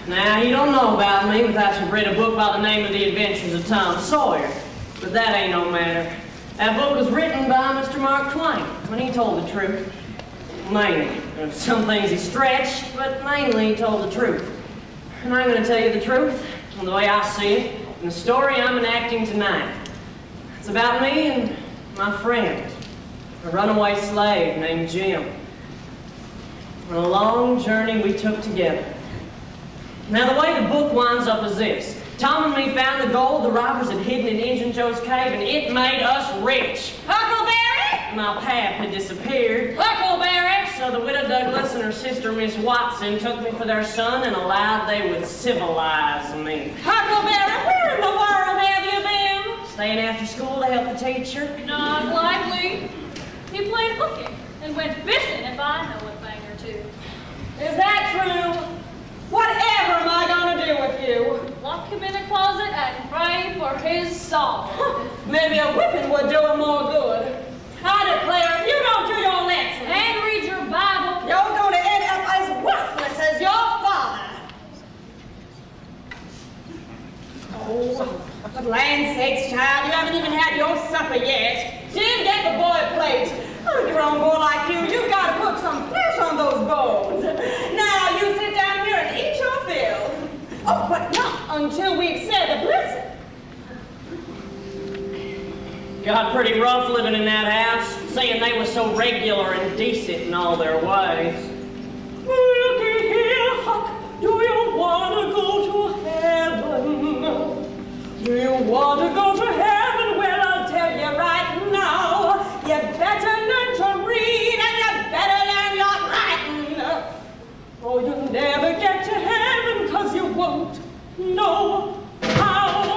Now, you don't know about me without you've read a book by the name of The Adventures of Tom Sawyer. But that ain't no matter. That book was written by Mr. Mark Twain, and he told the truth. Mainly. There's some things he stretched, but mainly he told the truth. And I'm going to tell you the truth, the way I see it, in the story I'm enacting tonight. It's about me and my friend, a runaway slave named Jim. On a long journey we took together. Now, the way the book winds up is this. Tom and me found the gold the robbers had hidden in Injun Joe's cave, and it made us rich. Huckleberry! My pap had disappeared. Huckleberry! So the widow Douglas and her sister, Miss Watson, took me for their son and allowed they would civilize me. Huckleberry, where in the world have you been? Staying after school to help the teacher? Not likely. He played hooky and went fishing, if I know a thing or two. Is that true? Whatever am I going to do with you? Lock him in a closet and pray for his soul. Maybe a whipping would do him more good. I declare, if you don't do your lesson And read your Bible. you're going to end up as worthless as your father. Oh, for land's sakes, child, you haven't even had your supper yet. Jim, get the boy a plate. A grown boy like you've got to put some flesh on those bones. Now, you sit down here and eat your fill. Oh, but not until we've said the blessing. Got pretty rough living in that house, saying they were so regular and decent in all their ways. Looky here, Huck, do you want to go to heaven? Do you want to go to heaven? Well, I'll tell you right now, you better learn to read and you better learn your writing. Or you'll never get to heaven, 'cause you won't know how.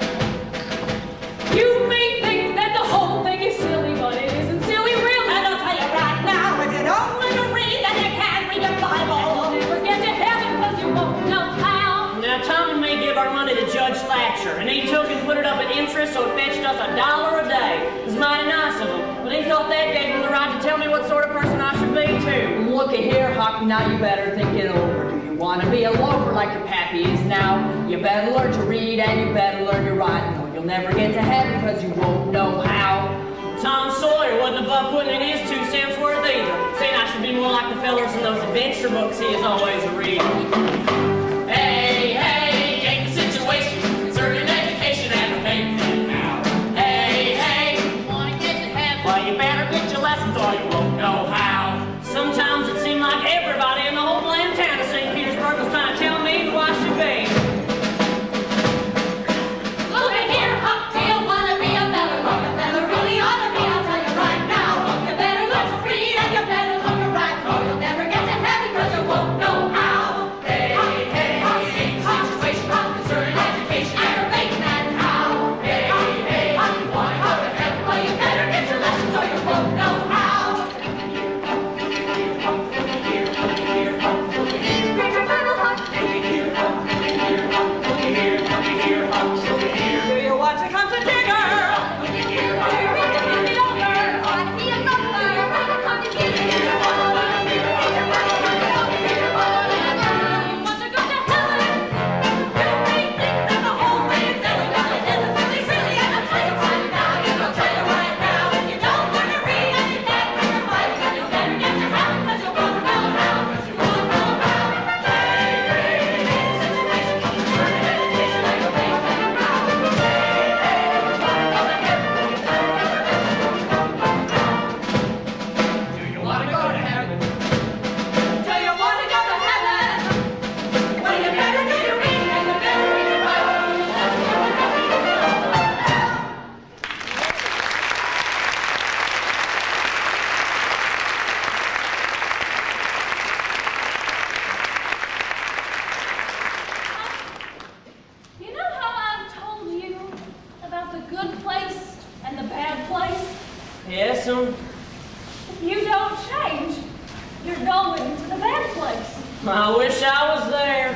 You may think that the whole thing is silly, but it isn't silly really. And I'll tell you right now, if you don't learn to read, then you can't read your Bible. You'll never get to heaven because you won't know how. Now, Tom and me give our money to Judge Thatcher, and he took and put it up at interest, so it fetched us $1 a day. It was mighty nice of him, but he thought that gave him the right to tell me what sort of person I should be, too. Looky here, Huck, now you better think it over. Do you want to be a loafer like your pappy is now? You better learn to read and you better learn your writing, or you'll never get to heaven because you won't know how. Tom Sawyer wasn't above putting in his 2 cents worth either, saying I should be more like the fellers in those adventure books he is always reading. Hey, hey, take the situation concerning education and payment now. Hey, hey, Want to get to heaven? Well, you better get your lessons or you won't know how. Sometimes it seemed like everybody in the whole damn town of St. Petersburg was trying to tell me who I should be. Look at here, Huck, do you want to be a feller? What a feller really ought to be, I'll tell you right now. You better learn to read and you better learn to write, or you'll never get to heaven because you won't know how. hey, hey, take the situation concerning education and Aggravating and how. hey, hey, you want to go to heaven? Well, you better get your lessons or you won't know how. Read your Bible, Huck. Do you want to come to dinner? You know how I've told you about the good place and the bad place? Yes, If you don't change, you're going to the bad place. I wish I was there.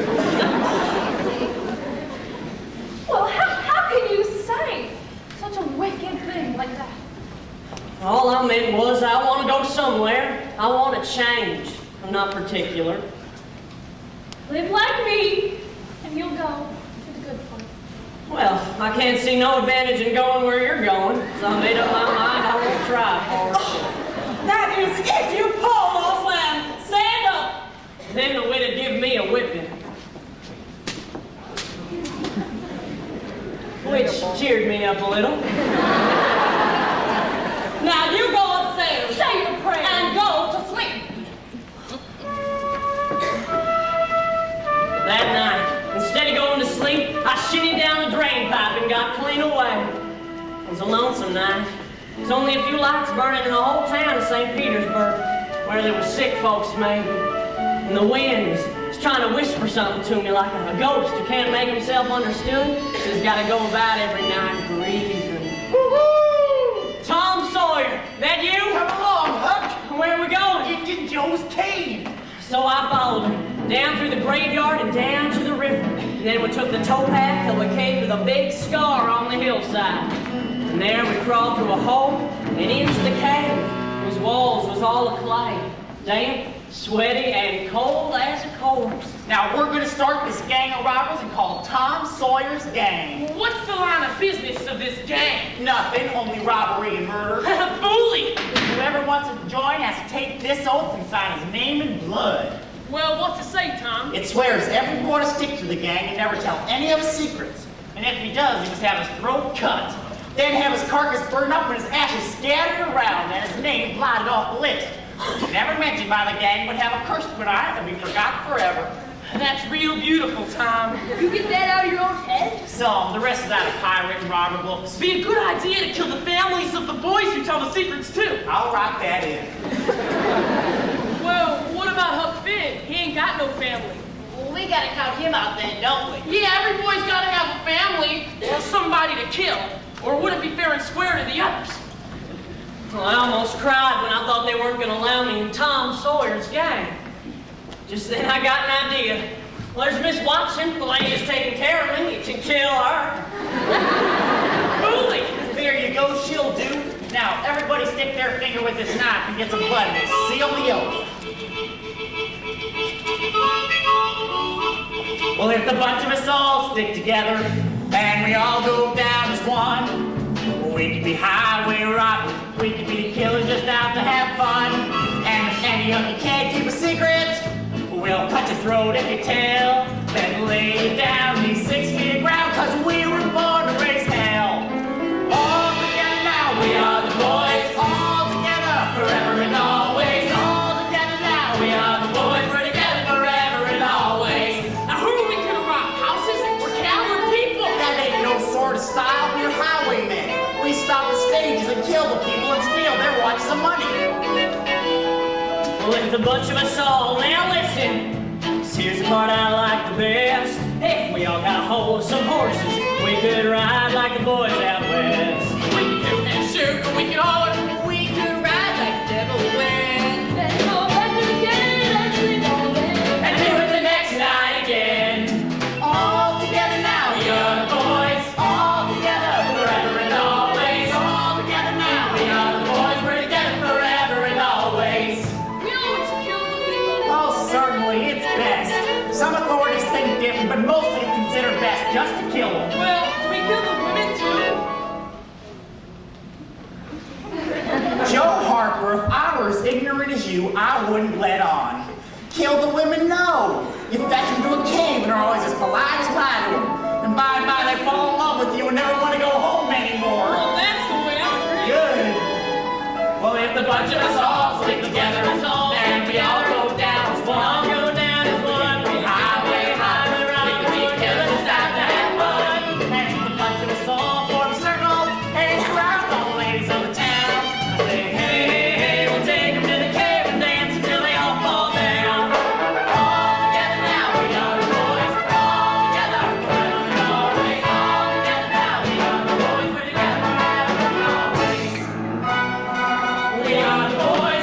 Well, how can you say such a wicked thing like that? All I meant was I want to go somewhere. I want to change. I'm not particular. Live like me, and you'll go to the good place. Well, I can't see no advantage in going where you're going, so I made up my mind I won't try for it. That is it, you polo slam. Stand up. Then the way to give me a whipping. Which cheered me up a little. Now you go upstairs. Say your prayer. And go to sleep. That night, instead of going to sleep, I shinnied down the drain pipe and got clean away. It was a lonesome night. There was only a few lights burning in the whole town of St. Petersburg, where there were sick folks maybe. And the wind was trying to whisper something to me like a ghost who can't make himself understood. Just gotta go about every night breathing. Woo-hoo! Tom Sawyer, that you? Come along, Huck. Where are we going? Into Joe's cave. So I followed him, down through the graveyard and down to the river. And then we took the towpath till we came to the big scar on the hillside. And there we crawled through a hole and into the cave, whose walls was all of clay, damp, sweaty, and cold as a corpse. Now we're going to start this gang of robbers and call Tom Sawyer's Gang. What's the line of business of this gang? Nothing, only robbery and murder. Bully! Whoever wants to join has to take this oath and sign his name in blood. Well, what's it say, Tom? It swears everyone to stick to the gang and never tell any of his secrets. And if he does, he must have his throat cut. Then have his carcass burned up and his ashes scattered around and his name blotted off the list. Never mentioned by the gang, but have a curse put on it and be forgotten forever. That's real beautiful, Tom. You get that out of your own head? Some, the rest is out of pirate and robber books. Be a good idea to kill the families of the boys who tell the secrets, too. I'll write that in. Well, what about Huck Finn? He ain't got no family. Well, we gotta count him out then, don't we? Yeah, every boy's gotta have a family or somebody to kill. Or would it be fair and square to the others? Well, I almost cried when I thought they weren't going to allow me in Tom Sawyer's gang. Just then I got an idea. Well, there's Miss Watson, the lady who's taking care of me. You can kill her. Bully! There you go, she'll do. Now, everybody stick their finger with this knife and get some blood and seal the oath. Well, if the bunch of us all stick together and we all go down as one, we can be highway robbers, we can be the killers just out to have fun. And if any of you can't keep a secret, we'll cut your throat if you tell. Then lay down these 6 feet of ground, cause we were born to raise hell. All together now, we are the boys. All together, forever and always. All together now, we are the boys. We're together forever and always. Now, who are we gonna rob? Houses or cattle or people? That ain't no sort of style, we're highwaymen. We stop the stages and kill the people and steal their watches of money. Well, if the bunch of us all, now listen. Here's the part I like the best. If we all got a hold of some horses, we could ride like the boys out west. We can do and shoot, or we can holler. We could ride like the devil went. Let's go back again and sleep all day. And do it the next night again. All together now, we are the boys. All together forever and always. All together now, we are the boys. We're together forever and always. We always kill the people. Oh, certainly, it's best. Some authorities think different, but mostly consider best just to kill them. Well, do we kill the women too? Joe Harper, if I were as ignorant as you, I wouldn't let on. Kill the women, no. You fetch them to a cave and are always as polite as I to them. And by and by they fall in love with you and never want to go home anymore. Well, that's the way I agree. Good. Well, if the bunch of us all stick together and we all go down as one, go down as one, we highway, highway, rock, we can be killers just out to have fun. And the bunch of us all form a circle and surround all the ladies of the town. I say, hey, hey, hey, we'll take them to the cave and dance until they all fall down. All together now, we are the boys. All together forever and always. All together now, we are the boys. We're together forever and always. We are the boys.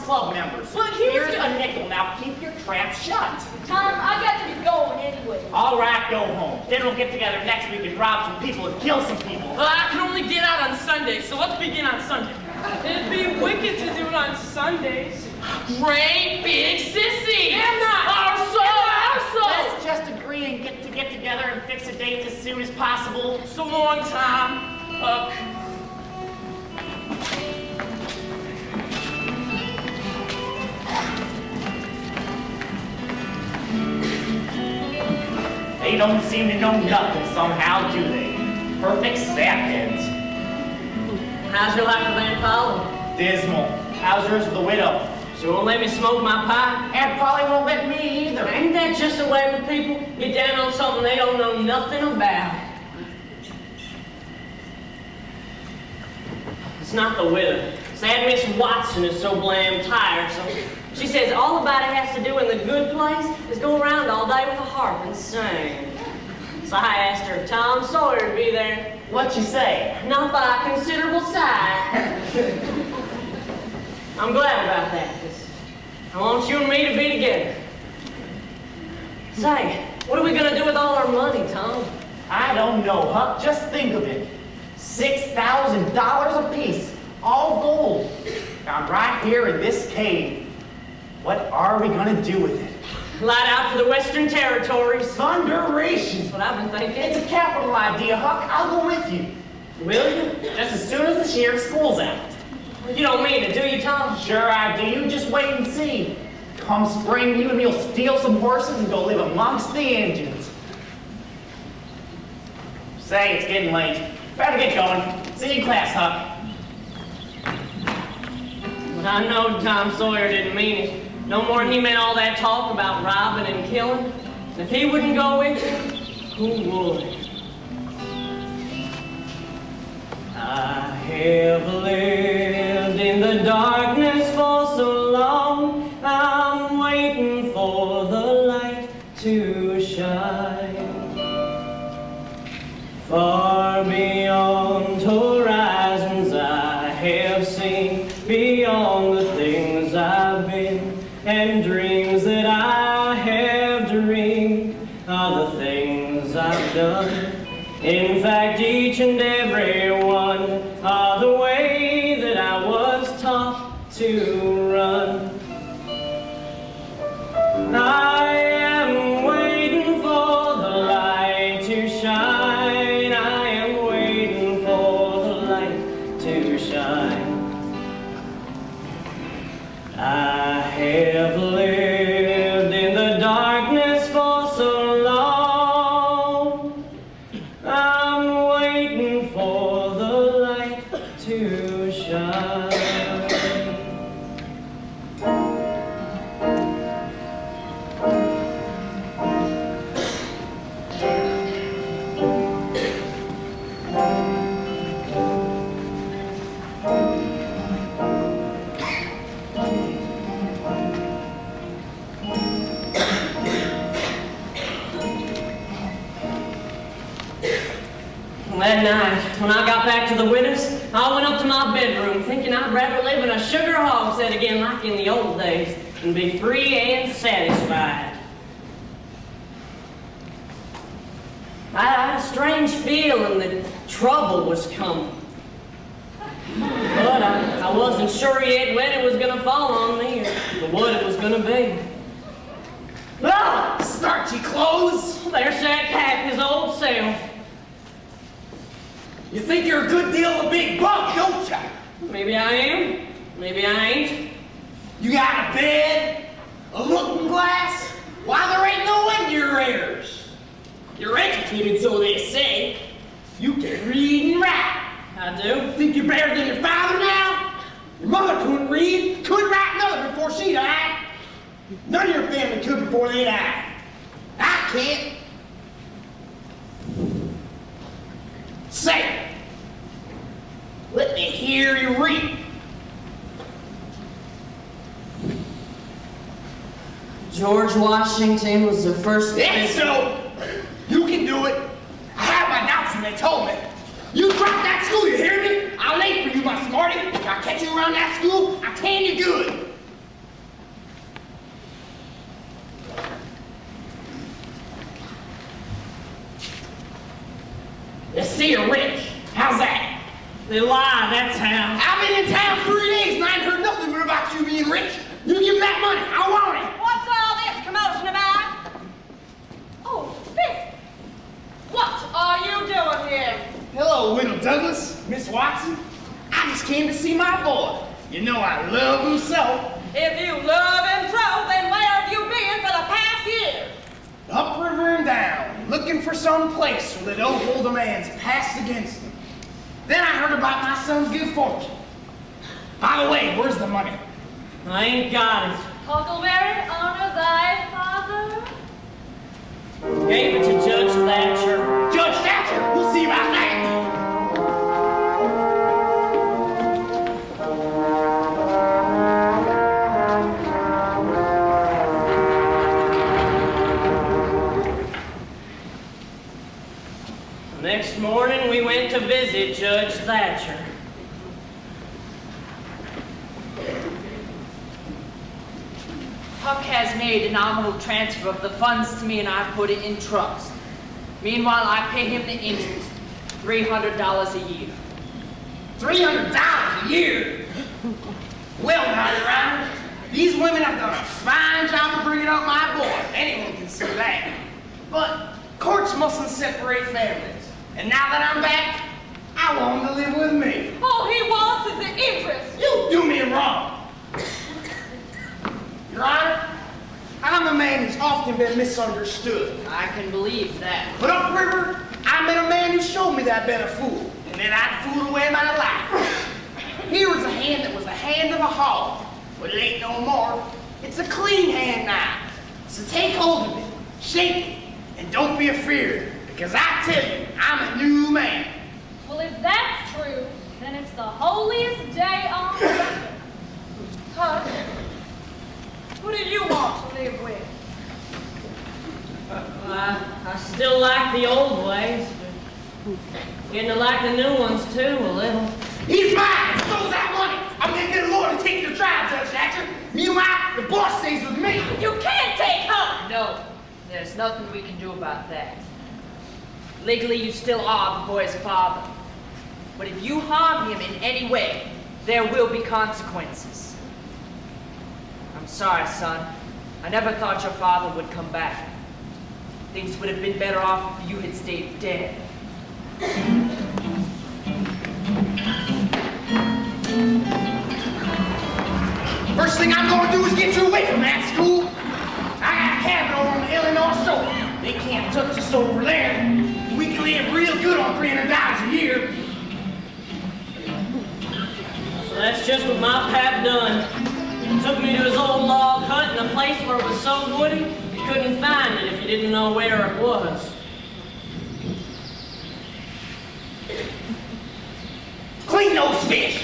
club members. But here's a nickel. Now keep your trap shut. Tom, I got to be going anyway. All right, go home. Then we'll get together next week and rob some people and kill some people. I can only get out on Sunday, so let's begin on Sunday. It'd be wicked to do it on Sundays. Great big sissy! Am not! Our soul! Let's just agree and get together and fix a date as soon as possible. So long, Tom. They don't seem to know nothing somehow, do they? Perfect sapheads. How's your life with Aunt Polly? Dismal. How's yours with the widow? She won't let me smoke my pipe. Aunt Polly won't let me either. Ain't that just the way with people? Get down on something they don't know nothing about. It's not the widow. Sad Miss Watson is so blam tiresome. She says all a body has to do in the good place is go around all day with a harp and sing. So I asked her if Tom Sawyer would be there. What'd you say? Not by a considerable sight. I'm glad about that, 'cause I want you and me to be together. Say, what are we gonna do with all our money, Tom? I don't know, Huck. Just think of it. $6,000 apiece. All gold. Found right here in this cave. What are we gonna do with it? Light out for the Western Territories. Thunderation! That's what I've been thinking. It's a capital idea, Huck. I'll go with you. Will you? Just as soon as the shear school's out. You don't mean it, do you, Tom? Sure I do. You just wait and see. Come spring, you and me'll steal some horses and go live amongst the engines. Say, it's getting late. Better get going. See you in class, Huck. But I know Tom Sawyer didn't mean it. No more than he meant all that talk about robbing and killing. And if he wouldn't go with you, who would? I have lived in the darkness for so long, I'm waiting for the light to shine. Far beyond horizons I have seen, beyond the things I've been, and dreams that I have dreamed are the things I've done. In fact, each and every one are the way that I was taught to run. I am waiting for the light to shine. I am waiting for the light to shine. I have lived in the darkness for so long. I'm waiting for the light to shine. That night, when I got back to the widow's, I went up to my bedroom thinking I'd rather live in a sugar hogshead again like in the old days and be free and satisfied. I had a strange feeling that trouble was coming. But I wasn't sure yet when it was going to fall on me or what it was going to be. Ah, starchy clothes! There sat Pat, his old self. You think you're a good deal of a big bug, don't you? Maybe I am, maybe I ain't. You got a bed, a looking glass? Why, there ain't no end to your errors. You're educated, so they say. You can read and write. I do. Think you're better than your father now? Your mother couldn't read, couldn't write another before she died. None of your family could before they died. I can't. Say it. Let me hear you read. George Washington was the first... That's so. You can do it. I have my doubts when they told me. You drop that school, you hear me? I'll late for you, my smarty. If I catch you around that school, I tan you good. Ah, that's how. I've been in town 3 days and I ain't heard nothing but about you being rich. You give me that money. I want it. What's all this commotion about? Oh, Fifth. What are you doing here? Hello, Widow Douglas, Miss Watson. I just came to see my boy. You know I love him so. If you love him so, then where have you been for the past year? Upriver and down, looking for some place where they don't hold a man's past against him. Then I heard about my son's good fortune. By the way, where's the money? I ain't got it. Huckleberry, honor thy father. Gave it to Judge Thatcher. Judge Thatcher, we'll see about that. Next morning, we went to visit Judge Thatcher. Huck has made a nominal transfer of the funds to me and I put it in trust. Meanwhile, I pay him the interest, $300 a year. $300 a year? Well, now, Your Honor, these women have done a fine job of bringing up my boy. Anyone can see that. But courts mustn't separate families. And now that I'm back, I want him to live with me. All he wants is the interest. You do me wrong. Your Honor, I'm a man who's often been misunderstood. I can believe that. But upriver, I met a man who showed me that I'd been a fool, and that I'd fooled away my life. Here was a hand that was the hand of a hog, but it ain't no more. It's a clean hand now. So take hold of it, shake it, and don't be afeard, because I tell you, I'm a new man. Well, if that's true, then it's the holiest day on record. Huck, who do you want to live with? I still like the old ways, but getting to like the new ones too, a little. He's mine, so's that money. I'm gonna get a lawyer to take you to trial, Judge Thatcher. Meanwhile, the boss stays with me. You can't take Huck! No, there's nothing we can do about that. Legally, you still are the boy's father. But if you harm him in any way, there will be consequences. I'm sorry, son. I never thought your father would come back. Things would have been better off if you had stayed dead. First thing I'm gonna do is get you away from that school. I got a cabin over on the Illinois shore. They can't touch us over there. We can live real good on $300 a year. So that's just what my pap done. He took me to his old log hut in a place where it was so woody, you couldn't find it if you didn't know where it was. Clean those fish.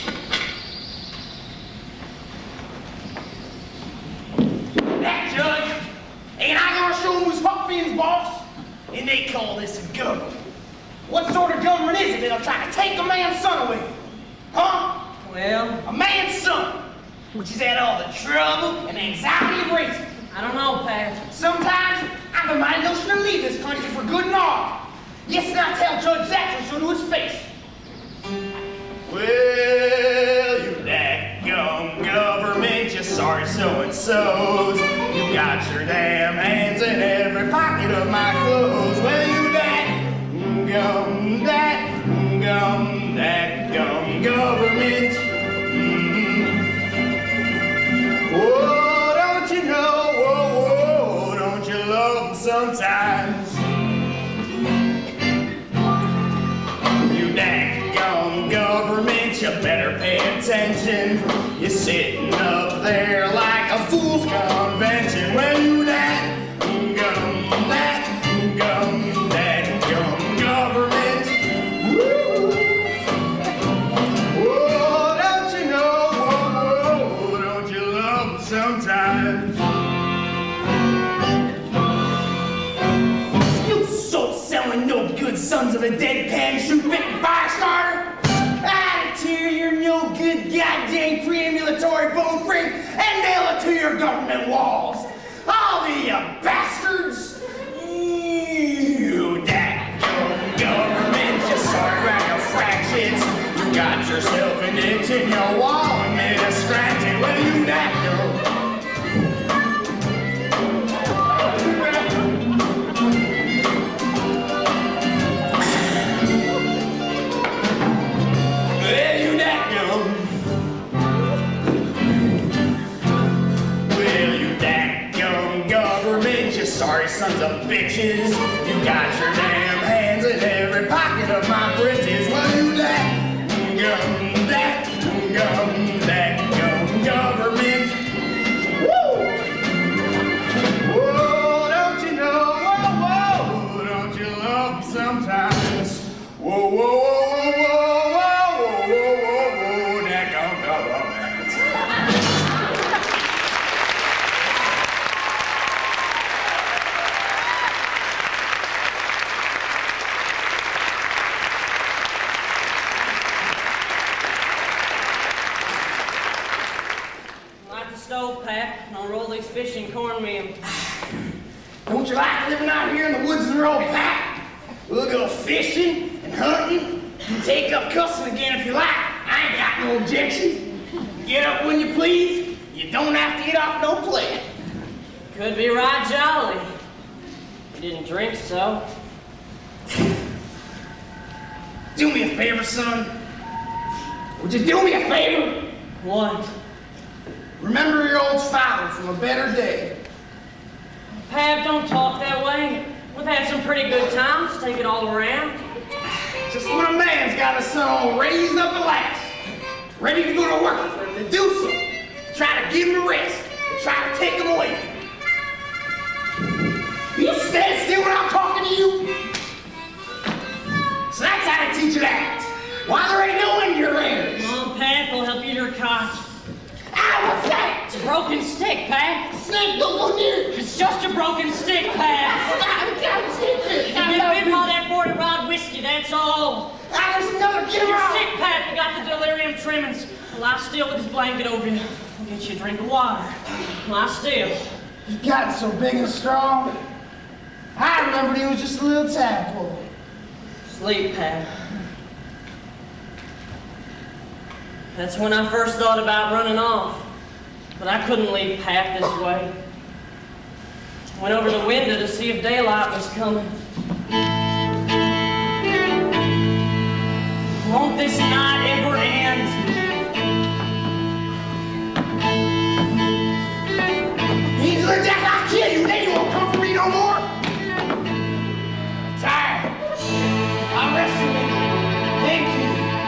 That judge, ain't I gonna show him who's Huck Finn's boss? And they call this a government. What sort of government is it that'll try to take a man's son away? Huh? Well, A man's son, which has had all the trouble and anxiety of raising. I don't know, Pap. Sometimes I've a mighty notion to leave this country for good and all. Yes, and I tell Judge Thatcher so to his face. Well, you dadgum government, you sorry so-and-sos. You got your damn hands in every pocket of my clothes. Well, you dadgum government. Oh, don't you know, whoa, don't you love them sometimes? You dadgum government, you better pay attention. You're sitting up there like a fool's convention. Well, you dadgum government. Woo. Oh, don't you know, whoa, don't you love them sometimes? You soul-selling, no-good sons of a dead pan-shoe-bitten fire starter! I'd tear your no-good goddamn pre-ambulatory bone frame and nail it to your government walls! All of you bastards! You dadgum government, you sorry rack of fractions. You got yourself an itch in your wall and made a scratch it. Well, you that girl. Well, you that girl. Well, you that young government, you sorry sons of bitches. You got your damn hands in every pocket of my britches. Well, you that government. Woo! Whoa, don't you know? Whoa, don't you love me sometimes? Whoa, whoa, whoa, whoa, whoa, whoa, whoa, that government. Stove, Pap, and I'll roll these fish in cornmeal. Don't you like living out here in the woods of the old Pap? We'll go fishing and hunting. You take up cussing again if you like. I ain't got no objections. Get up when you please. You don't have to get off no plate. Could be right jolly. You didn't drink so. Do me a favor, son. Would you do me a favor? What? Remember your old father from a better day. Pap, don't talk that way. We've had some pretty good times, take it all around. Just when a man's got his son all raised up at last, ready to go to work for him to do so, to try to give him a rest, to try to take him away from him. You stand still when I'm talking to you? So that's how to teach you that. Why there ain't no end to your ears. Come on, Pap, I'll help you to your cot. Ow, what's that? It's a broken stick, Pap. Snake, don't go near it. It's just a broken stick, Pap. I can't take it. You've been bitten by that 40 rod whiskey, that's all. Ah, there's another kid You're around. sick, Pap. You got the delirium tremens. Lie still with this blanket over you. I'll get you a drink of water. Lie still. He's gotten so big and strong. I remembered he was just a little tadpole. Sleep, Pap. That's when I first thought about running off. But I couldn't leave Pap this way. Went over the window to see if daylight was coming. Won't this night ever end? He's the death I'll kill you, then you won't come for me no more. Tired. I'm resting. Thank you.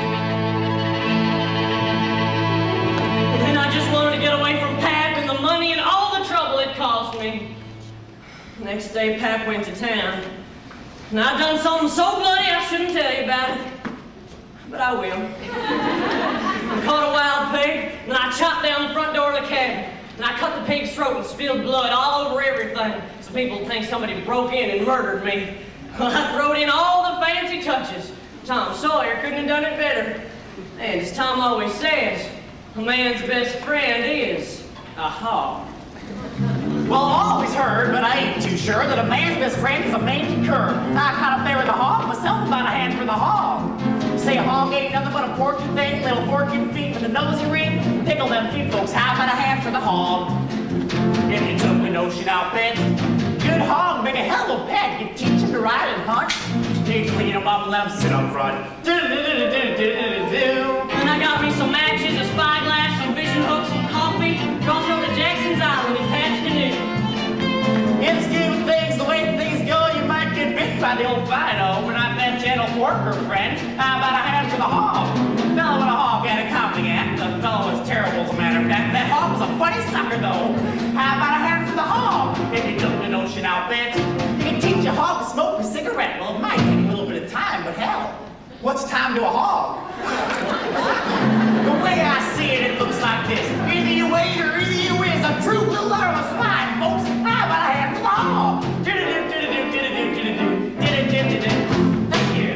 Then I just wanted to get away from Pap and the money and all the trouble it caused me. Next day, Pap went to town. And I'd done something so bloody I shouldn't tell you about it. But I will. I caught a wild pig, and I chopped down the front door of the cabin. And I cut the pig's throat and spilled blood all over everything, so people would think somebody broke in and murdered me. Well, I throwed in all the fancy touches. Tom Sawyer couldn't have done it better. And as Tom always says, a man's best friend is a hog. Well, I always heard, but I ain't too sure, that a man's best friend is a mangy cur. I kind of favor the hog myself, about a hand for the hog. Say a hog ain't nothing but a porky thing, little forky feet with a nosy ring. Pickle them feet, folks, how about a hand for the hog? If you took the notion out, bet, good hog make a hell of a pet. You teach him to ride and hunt, you clean him up and let him sit up front. And I got me some matches, a spyglass, some fishing hooks, some coffee, crossed over to Jackson's Island in Pat's canoe. In the scheme of things, the way things go, you might get bit by the old Fido. We're not that gentle worker, friend. How about a hand for the hog? Fellow and a hog had a comedy act. The fellow was terrible, as a matter of fact. That hog was a funny sucker, though. How about a hand for the hog? If you took the notion out, bet, you can teach a hog to smoke a cigarette. Well, it might take a little bit of time, but hell, what's time to a hog? The way I see it, it looks like this. Either you wait or either you whiz. A true blue letter of a spine, folks. How about a hand for the hog? Thank you.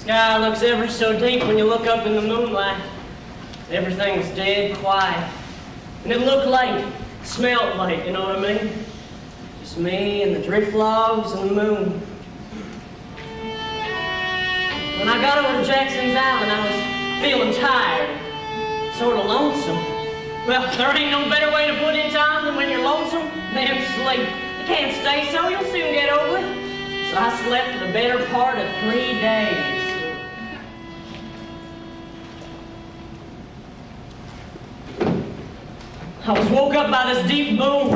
sky looks ever so deep when you look up in the moonlight. Everything was dead quiet. And it looked late, smelled late, you know what I mean? Just me and the drift logs and the moon. When I got over to Jackson's Island, I was feeling tired, sort of lonesome. Well, there ain't no better way to put in time than when you're lonesome than sleep. You can't stay so, you'll soon get over it. So I slept for the better part of 3 days. I was woke up by this deep boom.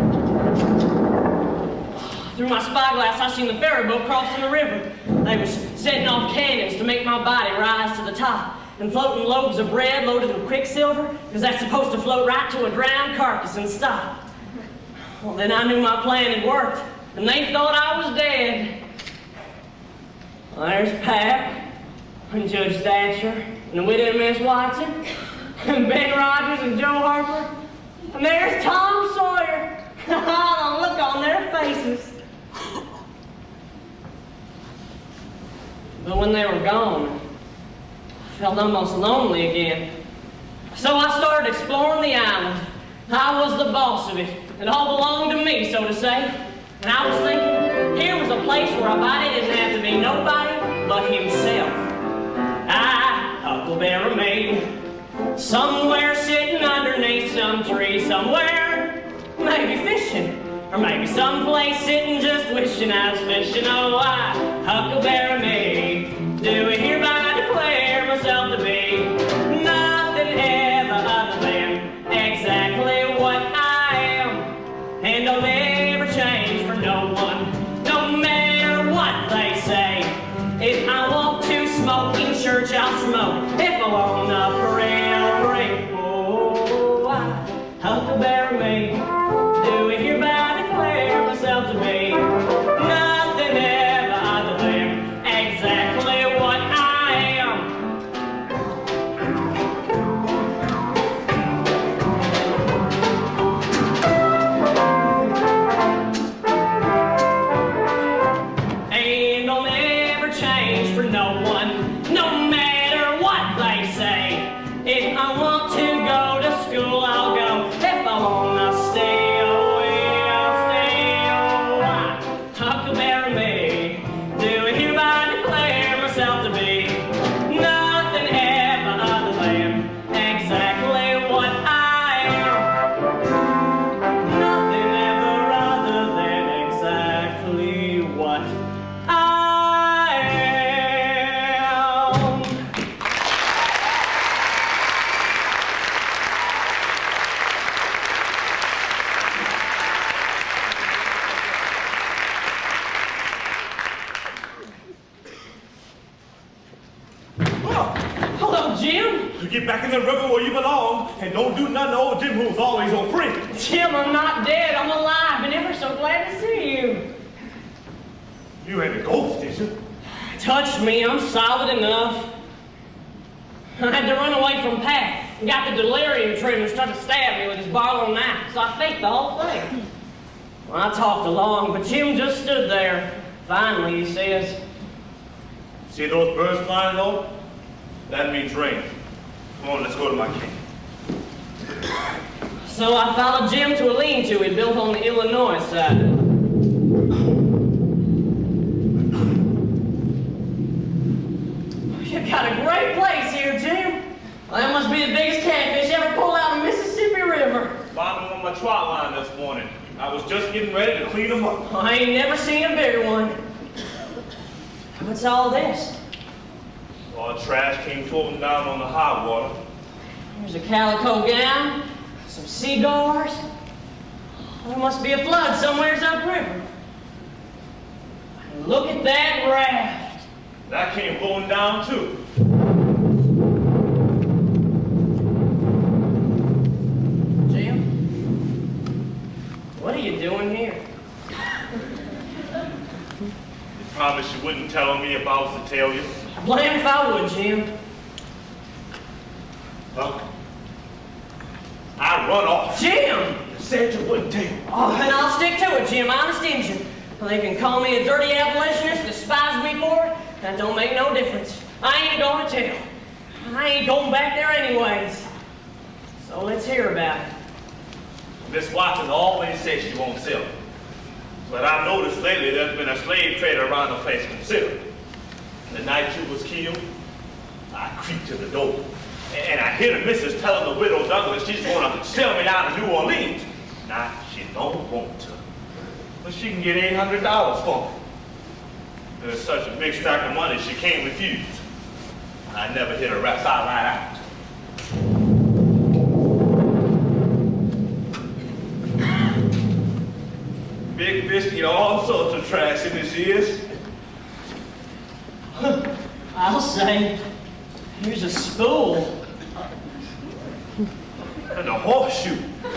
Through my spyglass, I seen the ferry boat crossing the river. They was setting off cannons to make my body rise to the top, and floating loaves of bread loaded with quicksilver, because that's supposed to float right to a drowned carcass and stop. Well, then I knew my plan had worked, and they thought I was dead. Well, there's Pat, and Judge Thatcher, and the widow Miss Watson, and Ben Rogers and Joe Harper, and there's Tom Sawyer. The look on their faces. But when they were gone, I felt almost lonely again. So I started exploring the island. I was the boss of it. It all belonged to me, so to say. And I was thinking, here was a place where a body didn't have to be nobody but himself. Huckleberry made somewhere sitting underneath some tree somewhere, maybe fishing, or maybe someplace sitting just wishing I was fishing. Oh, I, Huckleberry Maid, do hereby declare myself to be nothing ever other than exactly what I am, and I'll never change for no one, no matter what they say. If I want to smoke in church, I'll smoke. If I want a parade, I'll parade. Oh, I, Huckleberry Maid, do hereby declare myself to be nothing ever other than exactly what I am. And I'll never change for no one, no matter what they say. If I want to go to school, I'll go. If I want to stay away, I'll stay away. Huckleberry Maid, do hereby declare myself to be nothing ever other than exactly what I am. Nothing ever other than exactly what I am. Hello, Jim. Get back in the river where you belong, and don't do nothing to old Jim, who's always on free. Jim, I'm not dead. I'm alive and ever so glad to see you. You ain't a ghost, is you? Touch me, I'm solid enough. I had to run away from Pat and got the delirium treatment and started to stab me with his Barlow knife, so I faked the whole thing. Well, I talked along, but Jim just stood there. Finally, he says, See those birds flying low? That means rain. Come on, let's go to my camp. so I followed Jim to a lean-to he built on the Illinois side. You got a great place here, Jim. Well, that must be the biggest catfish ever pulled out of the Mississippi River. Bobbing on my trot line this morning. I was just getting ready to clean them up. I ain't never seen a bigger one. What's all this? All the trash came floating down on the high water. There's a calico gown, some cigars. There must be a flood somewheres upriver. And look at that raft. That came blowing down too. Jim, what are you doing here? You promised you wouldn't tell me if I was to tell you. Blamed if I would, Jim. Well, I run off. Jim! You said you wouldn't tell. Oh, then I'll stick to it, Jim. Honest Injun. Well, they can call me a dirty abolitionist, despise me for it, That don't make no difference. I ain't gonna tell. I ain't going back there anyways. So let's hear about it. Miss Watson always says she won't sell it. But I've noticed lately there's been a slave trader around the place considerably. The night she was killed, I creeped to the door. And I hear the missus telling the widow Douglas she's gonna sell me down to New Orleans. Now, she don't want to. But she can get $800 for me. There's such a big stack of money she can't refuse. I never hit her right out. Big fish get all sorts of trash in his ears. I'll say, here's a spool. And a horseshoe.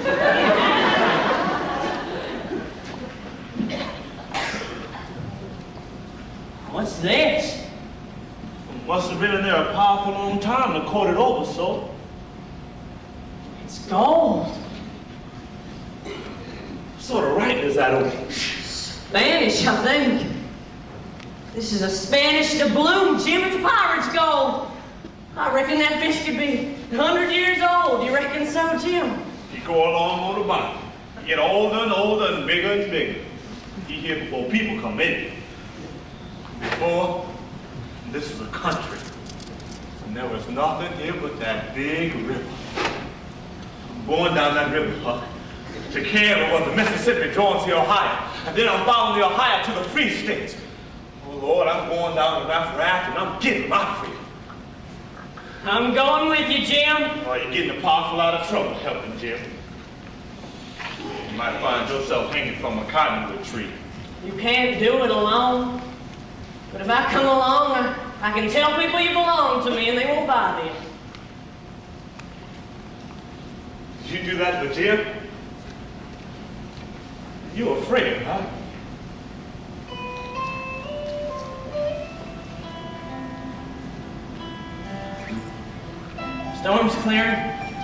What's this? Must have been in there a powerful long time to coat it over so. It's gold. What sort of writing is that on? Spanish, I think. This is a Spanish doubloon, Jim. It's pirate's gold. I reckon that fish could be 100 years old. You reckon so, Jim? He go along on the bottom. He get older and older and bigger. He here before people come in. Before, this was a country. And there was nothing here but that big river. I'm going down that river, to Canada where the Mississippi joins the Ohio. And then I'm following the Ohio to the Free States. Oh Lord, I'm going down the raft and I'm getting my freedom. I'm going with you, Jim. Oh, you're getting a powerful lot of trouble helping, Jim. You might find yourself hanging from a cottonwood tree. You can't do it alone. But if I come along, I can tell people you belong to me and they won't bother you. You do that for Jim? You a friend, huh? Storm's clearing.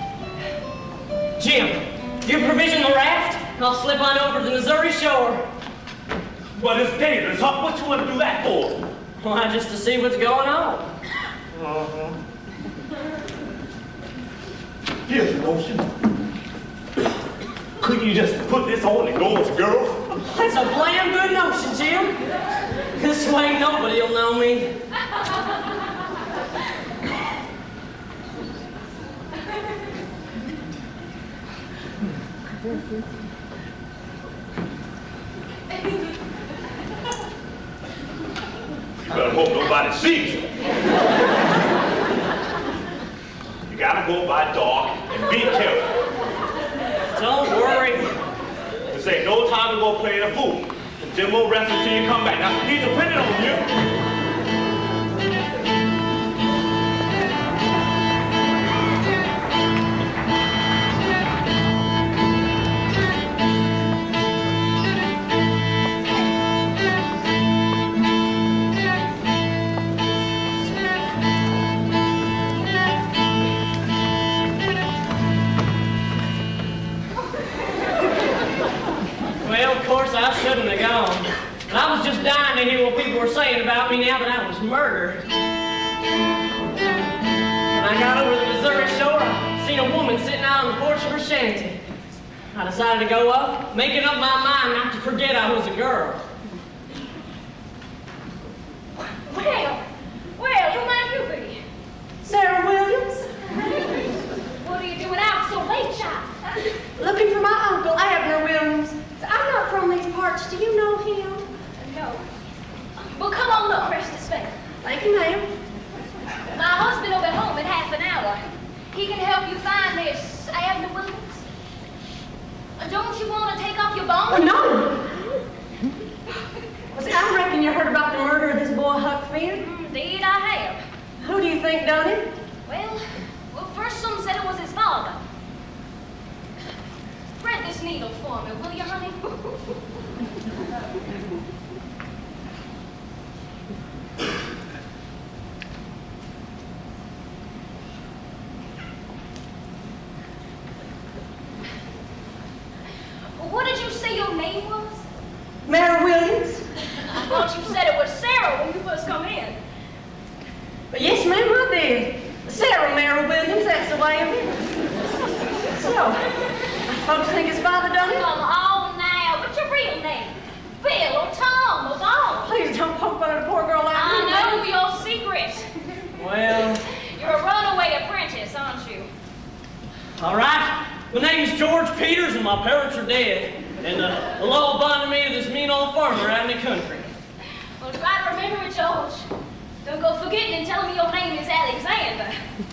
Jim, you provision the raft? I'll slip on over to the Missouri shore. But it's dangerous, huh? What you want to do that for? Why, just to see what's going on. Uh-huh. Here's an ocean. Couldn't you just put this on and go as a girl? That's a damn good notion, Jim. This way nobody'll know me. You better hope nobody sees you. You gotta go by dark and be careful. Don't worry. This ain't no time to go play the fool. And Jim will rest until you come back. Now, he's depending on you. I shouldn't have gone. I was just dying to hear what people were saying about me now that I was murdered. When I got over to the Missouri shore, I seen a woman sitting out on the porch of her shanty. I decided to go up, making up my mind not to forget I was a girl. Well, who might you be? Sarah Williams? What are you doing out so late, child? Looking for my uncle, Abner Williams. I'm not from these parts. Do you know him? No. Well, come on up, Precious Faith. Thank you, ma'am. My husband will be home in half an hour. He can help you find this Abner Williams. Don't you want to take off your bonnet? Oh, no. Well, see, I reckon you heard about the murder of this boy, Huck Finn. Indeed, I have. Who do you think done it? Well, first some said it was his father. Thread this needle for me, will you, honey? What did you say your name was? Mary Williams. I thought you said it was Sarah when you first come in. Yes, ma'am, I did. Sarah Merrill Williams, that's the way of it. So, folks think his father done it? Come on now, what's your real name? Bill or Tom or Bob? Please don't poke fun at a poor girl like me. I know your secret. Well, You're a runaway apprentice, aren't you? all right. My name's George Peters, and my parents are dead. And the law bonded me to this mean old farmer out in the country. Well, try to remember it, George. Don't go forgetting and telling me your name is Alexander.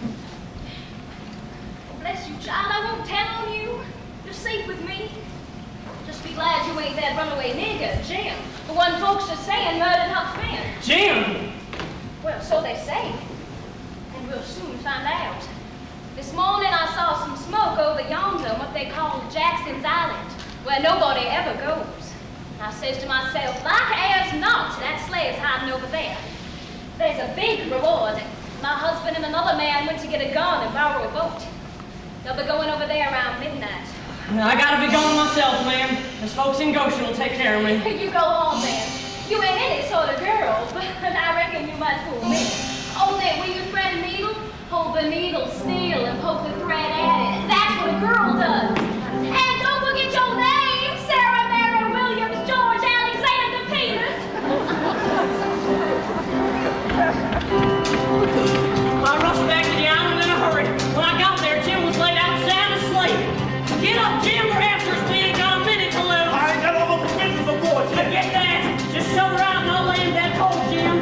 Oh, bless you, child, I won't tell on you. You're safe with me. Just be glad you ain't that runaway nigger, Jim. The one folks are saying murdered Huck's men. Jim! Well, so they say. And we'll soon find out. This morning I saw some smoke over yonder on what they call Jackson's Island, where nobody ever goes. I says to myself, like as not, that sleigh's hiding over there. There's a big reward. My husband and another man went to get a gun and borrow a boat. They'll be going over there around midnight. I gotta be going myself, ma'am. Those folks in Goshen will take care of me. You go on then. You ain't any sort of girl, but I reckon you might fool me. Only when you thread a needle, hold the needle still and poke the thread at it. That's what a girl does. And don't forget your name, Sarah Mary Williams George Alexander Peters. I rushed back to the island in a hurry. When I got there, Jim was laid out sound asleep. Get up, Jim, we're after us. We ain't got a minute to lose. I ain't got all the business aboard, Jim. Forget that. Just show her out and I'll lay in that hole, Jim.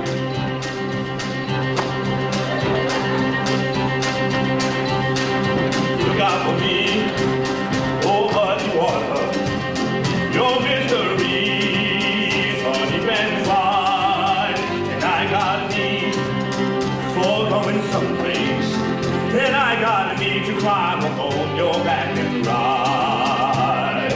Look out for me, oh muddy water. Your mysteries are deep and wide, and I got a need for going someplace. Then I got a need to climb up on your back and ride.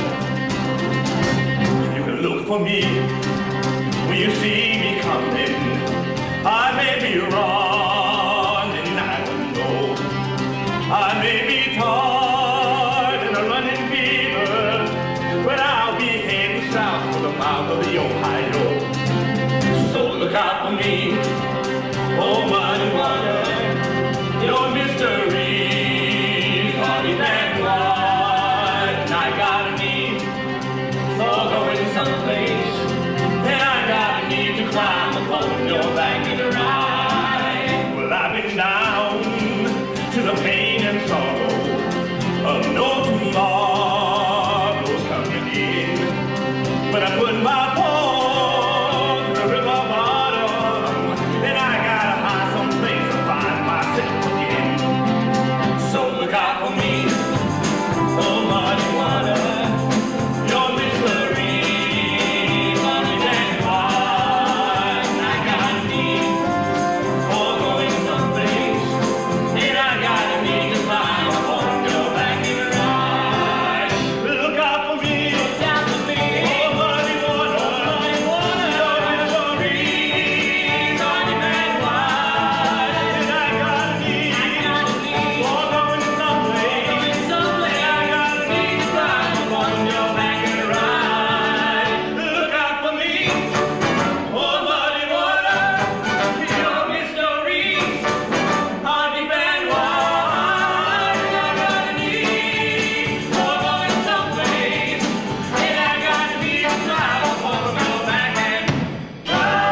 You can look for me when you see me coming. I may be wrong and I wouldn't know. I may be tired and a running fever, but I'll be heading south for the mouth of the Ohio. So look out for me, oh muddy water. Your mysteries are deep and wide, and I got a need for going someplace. Then I got a need to climb upon your back and ride. Well, I've been down to the pain and sorrow of no tomorrow's coming in. But I put my paw to the river bottom, then I gotta hide someplace to find myself again. So look out for me, oh muddy water. Your mystery, muddy and wide. I got a need for going someplace, and I got a need to climb upon your back and ride. Look out for me, look out for me, oh muddy water. Your mystery, muddy and wide, and I got a need for going someplace, and I got a need to climb upon your back and ride. Look out for me, oh muddy water. Your mysteries are deep and wide, and I got a need for going someplace, and I got a need to climb upon your back and ride.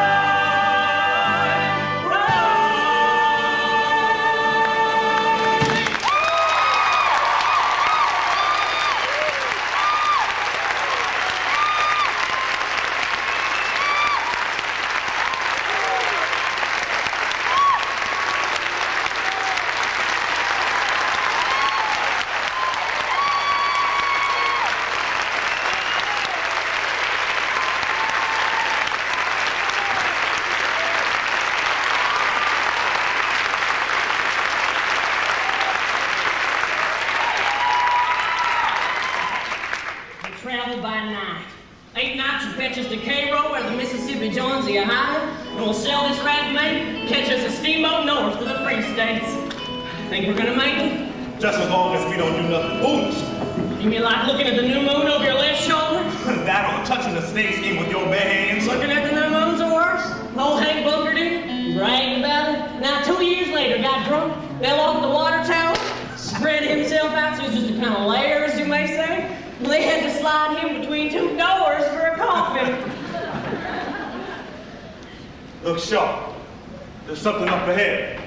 We travel by night. 8 nights will fetch us to Cairo, where the Mississippi joins the Ohio, and we'll sail this rag mate, catch us a steamboat north to the Free States. Think we're gonna make it? Just as long as we don't do nothing foolish. You mean like looking at the new moon over your left shoulder? That or touching the snake skin with your bare hands. Looking at the new moon's or worse? Old Hank bunkered in it, bragging about it. Now, 2 years Look sharp. There's something up ahead.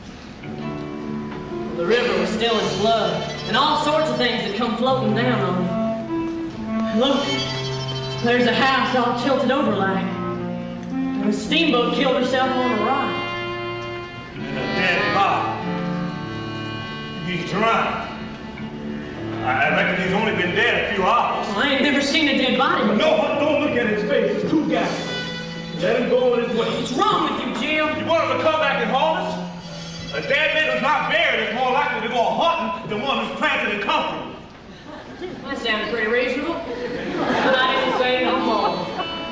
The river was still in flood, and all sorts of things had come floating down on it. Look, there's a house all tilted over like, and a steamboat killed herself on a rock. And a dead body. He's drowned. I reckon he's only been dead a few hours. Well, I ain't never seen a dead body before. No, don't look at his face. It's too ghastly. Let him go on his way. What's wrong with you, Jim? You want him to come back and haunt us? A dead man who's not buried is more likely to go hunting than one who's planted and comforted. That sounded pretty reasonable. But I didn't say no more.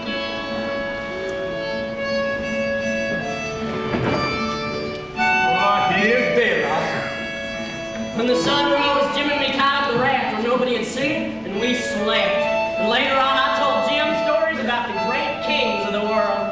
Oh, he is dead. When the sun rose, Jim and me tied up the raft where nobody had seen it, and we slept. And later on, I told Jim stories about the great kings of the world.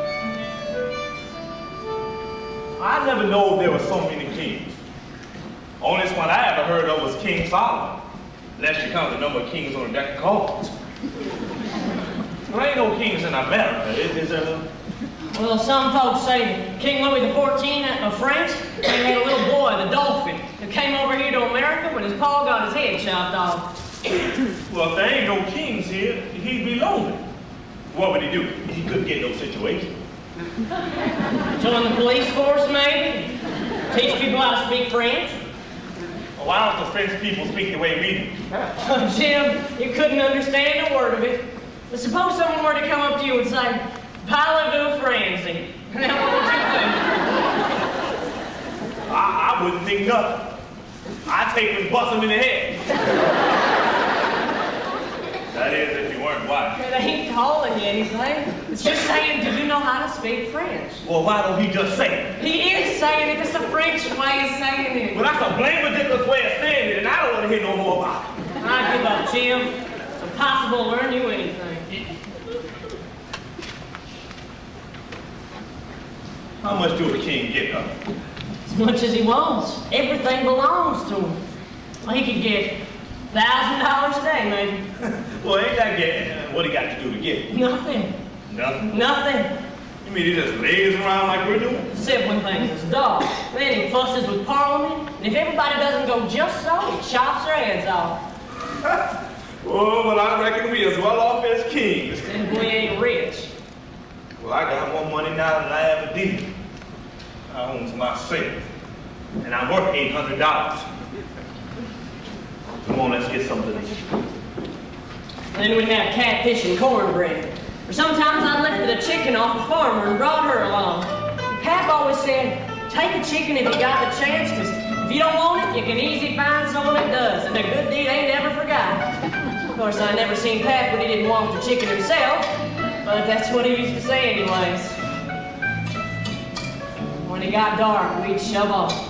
I never knowed there were so many kings. Only one I ever heard of was King Solomon. Unless you count the number of kings on the deck of cards. There ain't no kings in America, is there? Well, some folks say King Louis XIV of France, he had a little boy, the Dolphin, who came over here to America when his pa got his head chopped off. Well, if there ain't no kings here, he'd be lonely. What would he do? He couldn't get no situation. Join the police force, maybe? Teach people how to speak French? Well, why don't the French people speak the way we do? Jim, you couldn't understand a word of it. But suppose someone were to come up to you and say, "Parlez-vous Francie?" Now what would you think? I wouldn't think nothing. I'd take him and bust him in the head. That is, if you weren't white. It ain't calling you anything. It's just saying, do you know how to speak French? Well, why don't he just say it? He is saying it. It's a French way of saying it. Well, that's a blame ridiculous way of saying it, and I don't want to hear no more about it. I give up, Jim. It's impossible to learn you anything. How much do a king get of it? As much as he wants. Everything belongs to him. Well, he could get $1,000 a day, maybe. Well, ain't that getting? What he got to do to get it? Nothing. Nothing? Nothing. You mean he just lays around like we're doing? Sibling things, his dog. Then he fusses with Parliament, and if everybody doesn't go just so, he chops their heads off. Oh, well, I reckon we as well off as kings. And we ain't rich. Well, I got more money now than I ever did. I owns myself, and I'm worth $800. Come on, let's get something to eat. Then we'd have catfish and cornbread. Or sometimes I lifted a chicken off a farmer and brought her along. Pap always said, take a chicken if you got the chance, because if you don't want it, you can easy find someone that does, and a good deed ain't never forgot. Of course, I never seen Pap when he didn't want the chicken himself, but that's what he used to say anyways. When it got dark, we'd shove off.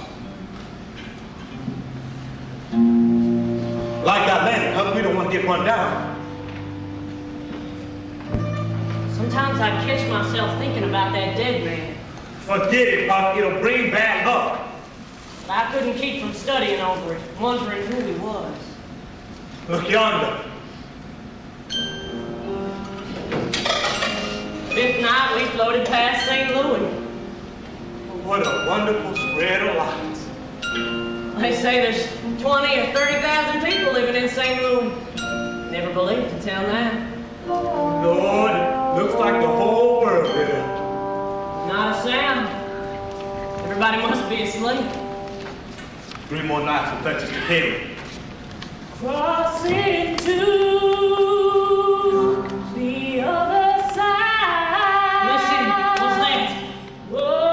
Like that landing, huh? We don't want to get run down. Sometimes I catch myself thinking about that dead man. Forget it, Buck. It'll bring bad luck. But I couldn't keep from studying over it, wondering who he was. Look yonder. Fifth night, we floated past St. Louis. What a wonderful spread of lights. They say there's 20 or 30,000 people living in St. Louis. Never believed until now. Lord, it looks like the whole world here. Not a sound. Everybody must be asleep. 3 more nights will fetch us to Haiti. Crossing to the other side. Listen, what's that? Whoa.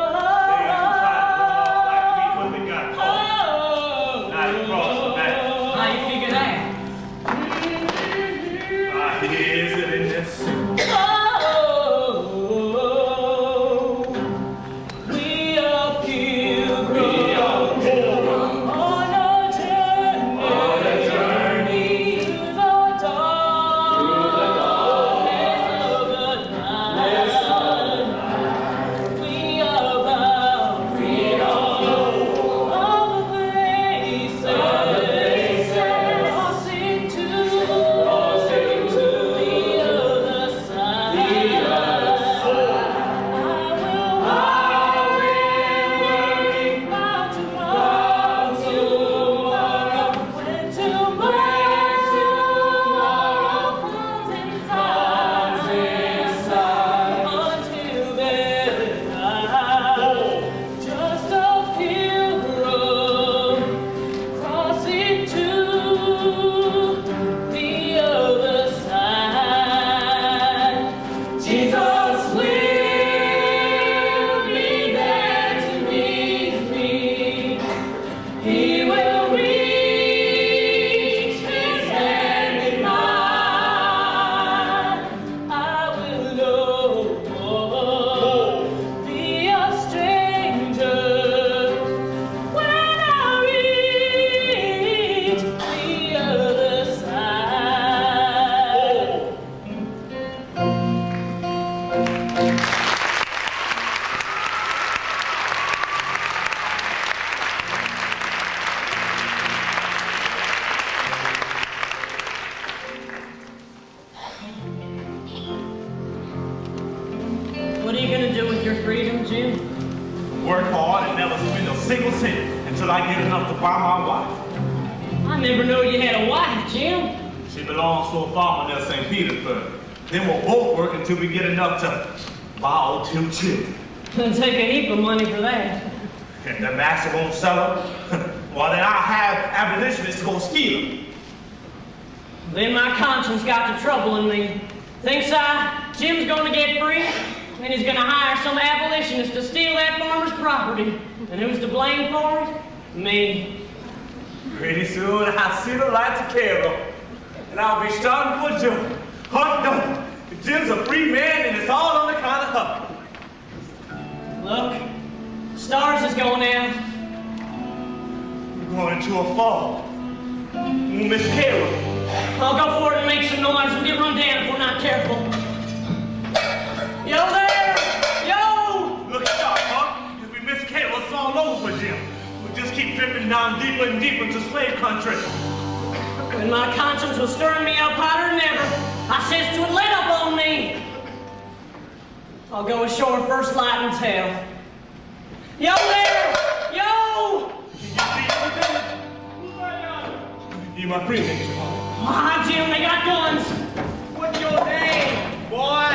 you gonna do with your freedom, Jim? Work hard and never spend a single cent until I get enough to buy my wife. I never knew you had a wife, Jim. She belongs to a farmer near St. Petersburg. Then we'll both work until we get enough to buy our 2 children. It'll take a heap of money for that. If the master won't sell her, well then I'll have abolitionists go steal them. Then my conscience got to troubling me. Thinks Jim's gonna get free, and he's gonna hire some abolitionist to steal that farmer's property. And who's to blame for it? Me. Pretty soon I'll see the lights of Cairo, and I'll be starting for Joe. Hunt no, Jim's a free man, and it's all on account of her. Look, stars is going out. We're going into a fall. Miss Cairo. I'll go for it and make some noise. We'll get run down if we're not careful. Yo there! Yo! Look sharp, huh? If we miss Cairo, it's all over for Jim. We'll just keep dripping down deeper and deeper into slave country. When my conscience was stirring me up hotter than ever, I says to it, let up on me. I'll go ashore first light and tell. Yo there! Yo! Did you see everything? You my friend, ain't you, huh? Ah, Jim, they got guns. What's your name, boy?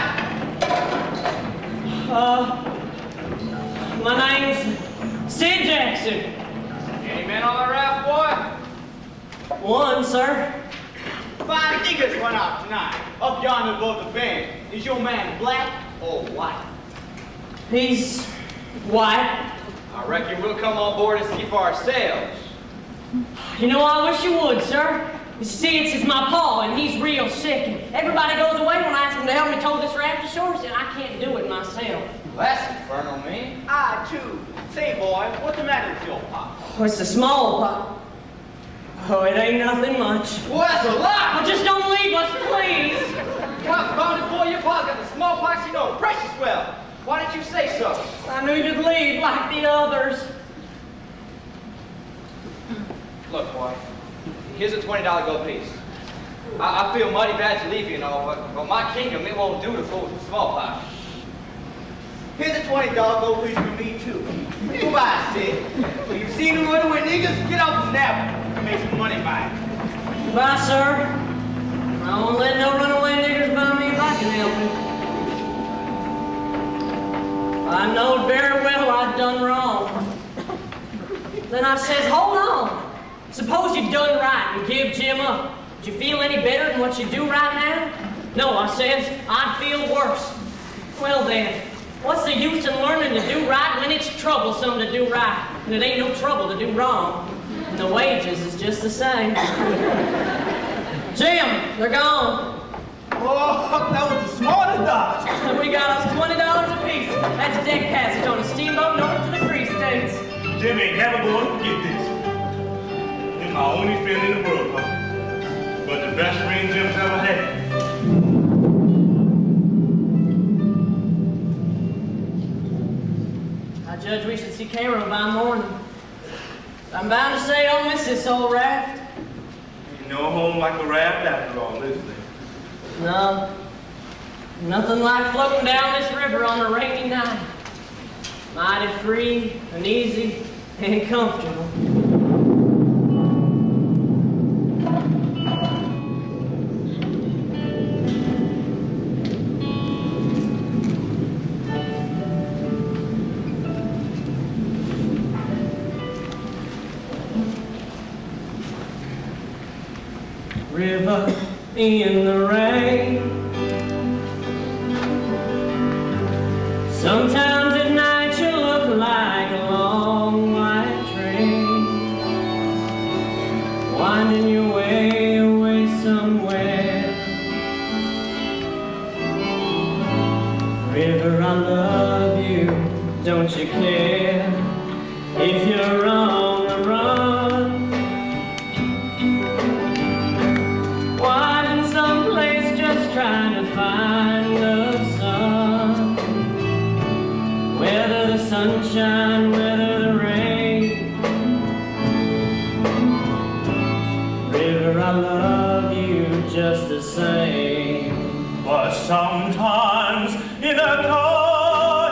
My name's Sid Jackson. Any men on the raft, boy? One, sir. 5 niggas went out tonight, up yonder above the bend. Is your man black or white? He's white. I reckon we'll come on board and see for ourselves. You know, I wish you would, sir. You see, it's my pa, and he's real sick. And everybody goes away when I ask them to help me tow this raft ashore, and I can't do it myself. That's infernal, man. I, too. Say, boy, what's the matter with your pop? Oh, it's the small pot. Oh, it ain't nothing much. Well, that's a lie! Oh, just don't leave us, please. Well, found it for your pa's got the smallpox, you know, precious well. Why didn't you say so? I knew you'd leave like the others. Look, boy, here's a $20 gold piece. I feel mighty bad to leave you and all, but my kingdom, it won't do to fool with the smallpox. Here's a $20 gold piece for me, too. Goodbye, Sid. When you see them runaway niggas, get off the snap and make some money by it. Goodbye, sir. I won't let no runaway niggers buy me if I can help it. I know very well I've done wrong. Then I says, hold on. Suppose you'd done right and give Jim up. Would you feel any better than what you do right now? No, I says, I'd feel worse. Well then, what's the use in learning to do right when it's troublesome to do right, and it ain't no trouble to do wrong? And the wages is just the same. Jim, they're gone. Oh, that was the smartest dodge. We got us $20 apiece. That's a deck passage on a steamboat north to the Free States. Jim ain't never going to forget this. It's my only friend in the world, huh? But the best friend Jim's ever had. I judge we should see Cairo by morning. I'm bound to say I'll miss this old raft. Ain't no home like a raft after all, is there? No, nothing like floating down this river on a rainy night. Mighty free and easy and comfortable. River in the rain. Sometimes at night you look like a long white train, winding your way away somewhere. River, I love you, don't you care if you're on the run? Winding someplace just trying to find the sun. Whether the sunshine, whether the rain. River, I love you just the same. But sometimes in a cold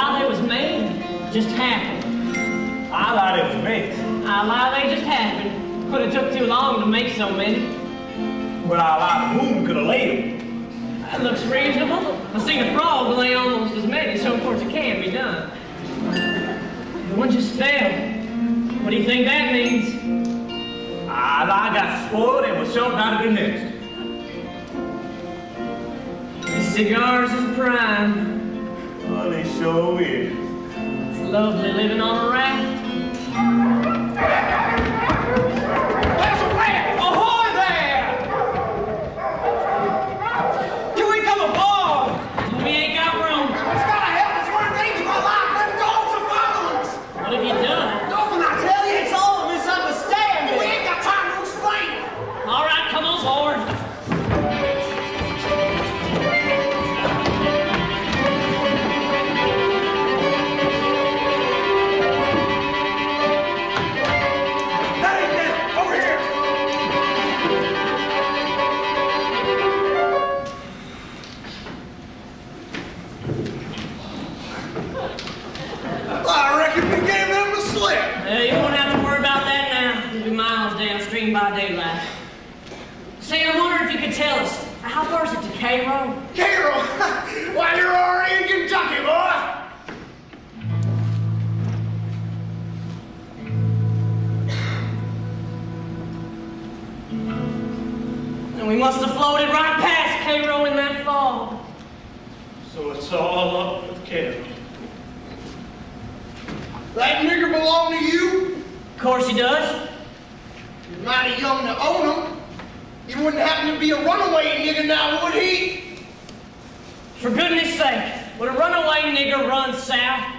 lie they was made? Just happened. I lied it was made. I lie they just happened. Could have took too long to make so many. But I lied the moon could have laid them. That looks reasonable. I've seen a frog lay almost as many, so of course it can be done. The one just fell. What do you think that means? I got spoiled and was shoved out of the nest. These cigars is prime. Oh, they sure is. It's lovely living on a raft. There's a rat! Ahoy there! Can we come aboard? We ain't got room. It's gotta help us. We're in danger of our life. Them dogs are following us. What have you done? Don't I tell you, it's all a misunderstanding. We ain't got time to explain. All right, come on board. That ain't them. Over here. I reckon we gave them the slip. You won't have to worry about that now. We'll be miles downstream by daylight. Say, I wonder if you could tell us, how far is it to Cairo? Carol, why you're already in Kentucky, boy. And we must have floated right past Cairo in that fog. So it's all up with Cairo. That nigger belong to you? Of course he does. He's mighty young to own him. He wouldn't happen to be a runaway nigger now, would he? For goodness sake, would a runaway nigger run south?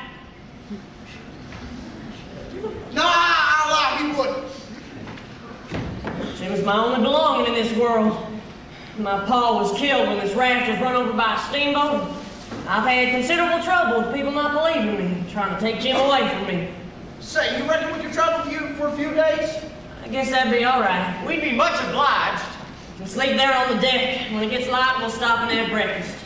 No, I lie, he wouldn't. She was my only belonging in this world. My pa was killed when this raft was run over by a steamboat. I've had considerable trouble with people not believing me, trying to take Jim away from me. Say, you reckon we could travel you for a few days? I guess that'd be all right. We'd be much obliged. We'll sleep there on the deck. When it gets light, we'll stop and have breakfast.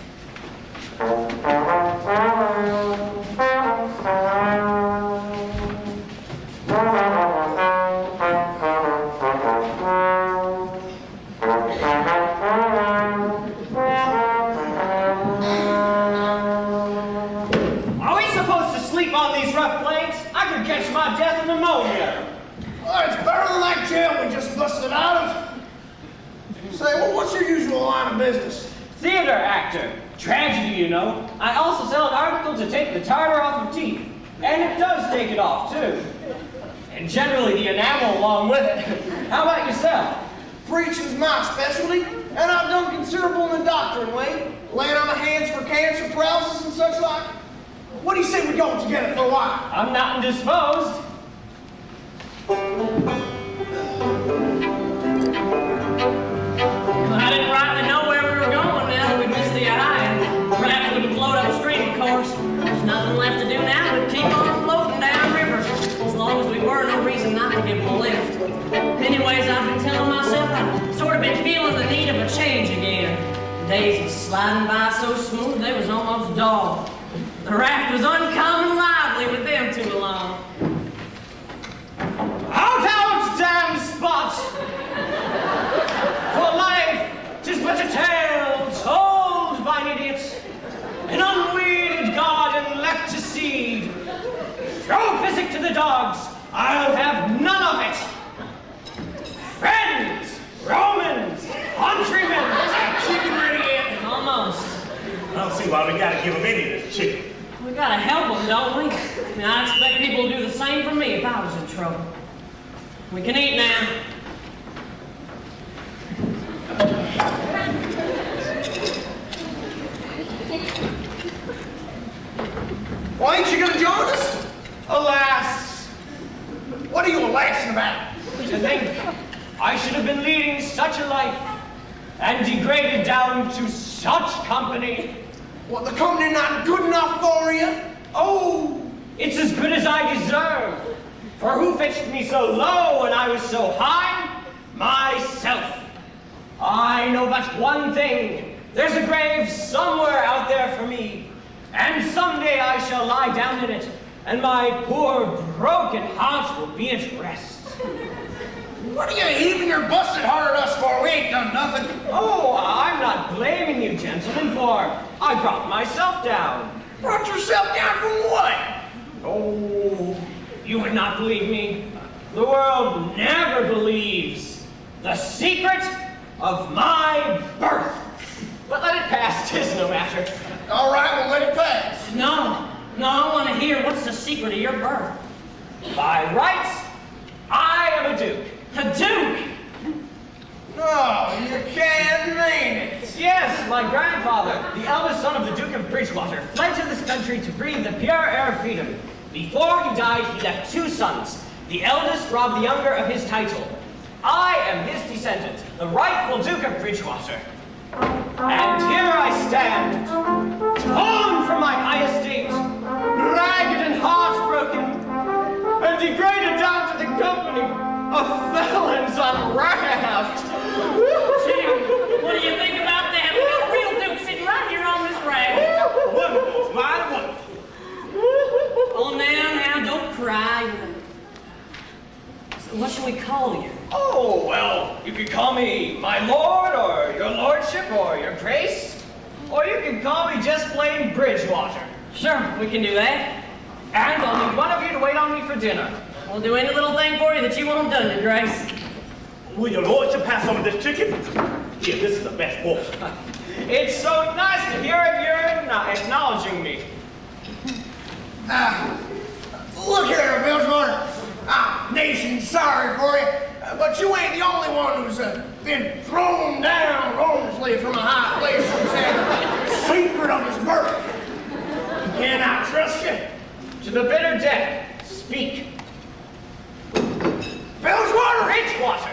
Are we supposed to sleep on these rough planks? I could catch my death of pneumonia. Oh, it's better than that jail we just busted out of. Say, well, what's your usual line of business? Theater actor. Tragedy, you know. I also sell an article to take the tartar off of teeth. And it does take it off, too. And generally the enamel along with it. How about yourself? Preaching's my specialty, and I've done considerable in the doctoring way, laying on my hands for cancer, paralysis, and such like. What do you say we go together for a while? I'm not indisposed. I didn't rightly know where we were going now that we missed the eye. And perhaps we could float upstream, of course. There's nothing left to do now but keep on floating down river. As long as we were, no reason not to give them a lift. Anyways, I've been telling myself I've sort of been feeling the need of a change again. The days was sliding by so smooth they was almost dull. The raft was uncommon lively with them two along. Out, out, damn spot! For life, 'tis but a tale told by an idiot. An unweeded garden left to seed. Throw physic to the dogs, I'll have none of it. Friends, Romans, countrymen, is that chicken ready yet? Almost. I don't see why we gotta give them any of this chicken. We gotta help them, don't we? I mean, I expect people to do the same for me if I was in trouble. We can eat now. Why ain't you gonna join us? Alas. What are you alasing about? To think I should have been leading such a life and degraded down to such company. What, the company not good enough for you? Oh, it's as good as I deserve. For who fetched me so low when I was so high? Myself. I know but one thing. There's a grave somewhere out there for me. and someday I shall lie down in it, and my poor broken heart will be at rest. What are you heaving your busted heart at us for? We ain't done nothing. Oh, I'm not blaming you, gentlemen, for I brought myself down. Brought yourself down from what? Oh, you would not believe me. The world never believes the secret of my birth. But let it pass, 'tis no matter. All right, we'll let it pass. No, I want to hear what's the secret of your birth. By rights, I am a duke. A duke? No, you can't mean it. Yes, my grandfather, the eldest son of the Duke of Bridgewater, fled to this country to breathe the pure air of freedom. Before he died, he left 2 sons. The eldest robbed the younger of his title. I am his descendant, the rightful Duke of Bridgewater. And here I stand, torn from my high estate, ragged and heartbroken, and degraded down to the company of felons on raft. Jim, what do you think about that? We got a real duke sitting right here on this raft. Wonderful, mighty wonderful. Oh, now, don't cry. So what shall we call you? Oh, well, you can call me my lord, or your lordship, or your grace. Or you can call me just plain Bridgewater. Sure, we can do that. And I'll need one of you to wait on me for dinner. We'll do any little thing for you that you want done, Your Grace. Will your lordship pass some of this chicken? Here, this is the best portion. It's so nice to hear of your acknowledging me. Look here, Bridgewater. Nation's sorry for you, but you ain't the only one who's been thrown down wrongfully from a high place and said the secret of his birth. Can I trust you? To the bitter death, speak. Bridgewater! Bridgewater!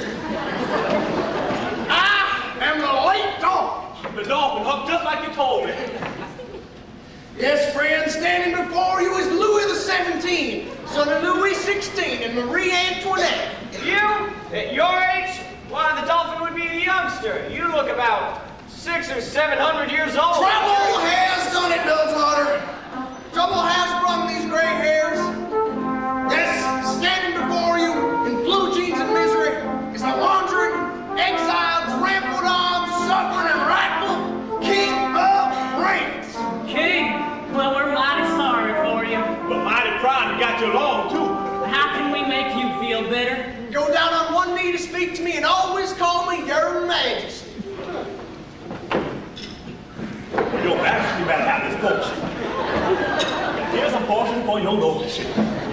I am the late Dolphin. The dolphin hooked just like you told me. Yes, friend, standing before you is Louis XVII, son of Louis XVI and Marie Antoinette. You, at your age, why, the dolphin would be a youngster. You look about 600 or 700 years old. Trouble has done it, Bridgewater. Trouble has brought these gray hairs. Yes, standing before you in blue jeans and misery is the wandering, exiled, trampled on, suffering, and rightful King of France. King, well, we're mighty sorry for you. But mighty proud we got you along, too. How can we make you feel better? Go down on one knee to speak to me and always call me Your Majesty. Your Majesty better have this portion. Here's a portion for your lordship.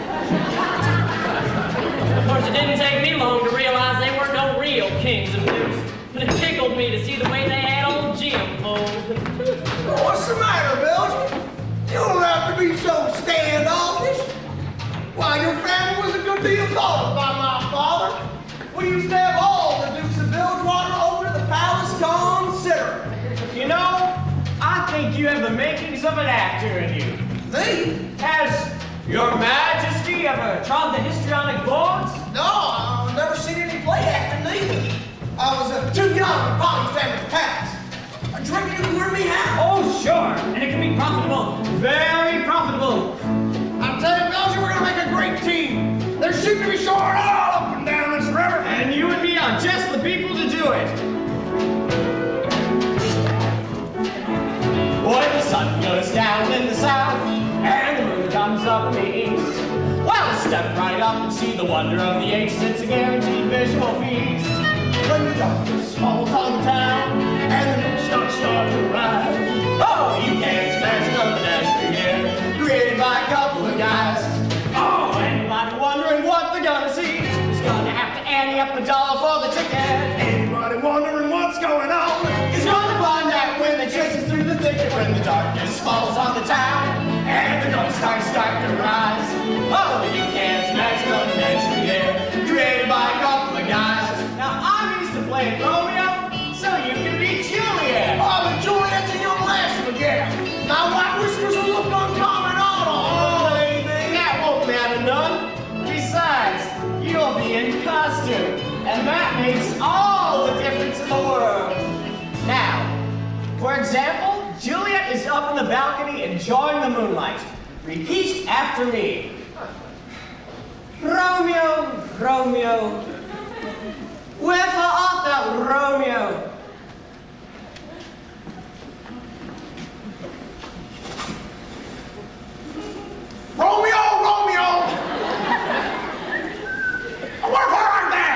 Of course, it didn't take me long to realize they weren't no real kings and dukes. But it tickled me to see the way they had old Jim fooled. What's the matter, Belgium? You don't have to be so standoffish. Why, your family was a good deal thought of by my father. We used to have all the Dukes of Bridgewater over to the palace consider. You know, I think you have the makings of an actor in you. Me? Has Your Majesty ever trod the histrionic boards? No, I've never seen any play acting neither. I was too young to follow family past. A drink you can learn me how? Oh, sure, and it can be profitable, very profitable. I'm telling you, Belgium, we're gonna make a great team. There's shooting to be shored all up and down this river. And you and me are just the people to do it. Boy, the sun goes down in the south, and the moon comes up in the east. Well, step right up and see the wonder of the age. It's a guaranteed visual feast. When the darkness falls on the town, and the moon start to rise. Oh, you can't imagine the national year, created by a couple of guys. Oh, anybody wondering what they're gonna see is gonna have to ante up the dollar for the ticket. Anybody wondering what's going on Is gonna find out when they chase us through the thicket, when the darkness falls on the town and the ghosts start to rise. Oh, you can't imagine the national year, created by a couple of guys. Now I'm used to playing Romeo, so you can be Juliet. Oh, but Juliet's a young lass again. My white whiskers will look uncommon Oh, anything, that won't matter none. Besides, you'll be in costume, and that makes all the difference in the world. Now, for example, Juliet is up in the balcony and enjoying the moonlight. Repeat after me. Romeo, Romeo, wherefore art thou, Romeo? Romeo, Romeo! Wherefore art thou?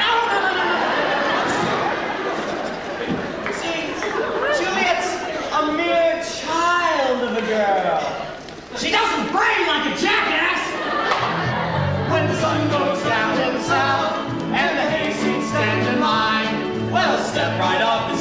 See, Juliet's a mere child of a girl. She doesn't brain like a jackass! When the sun goes down in the south and the hayseeds stand in line, well, step right up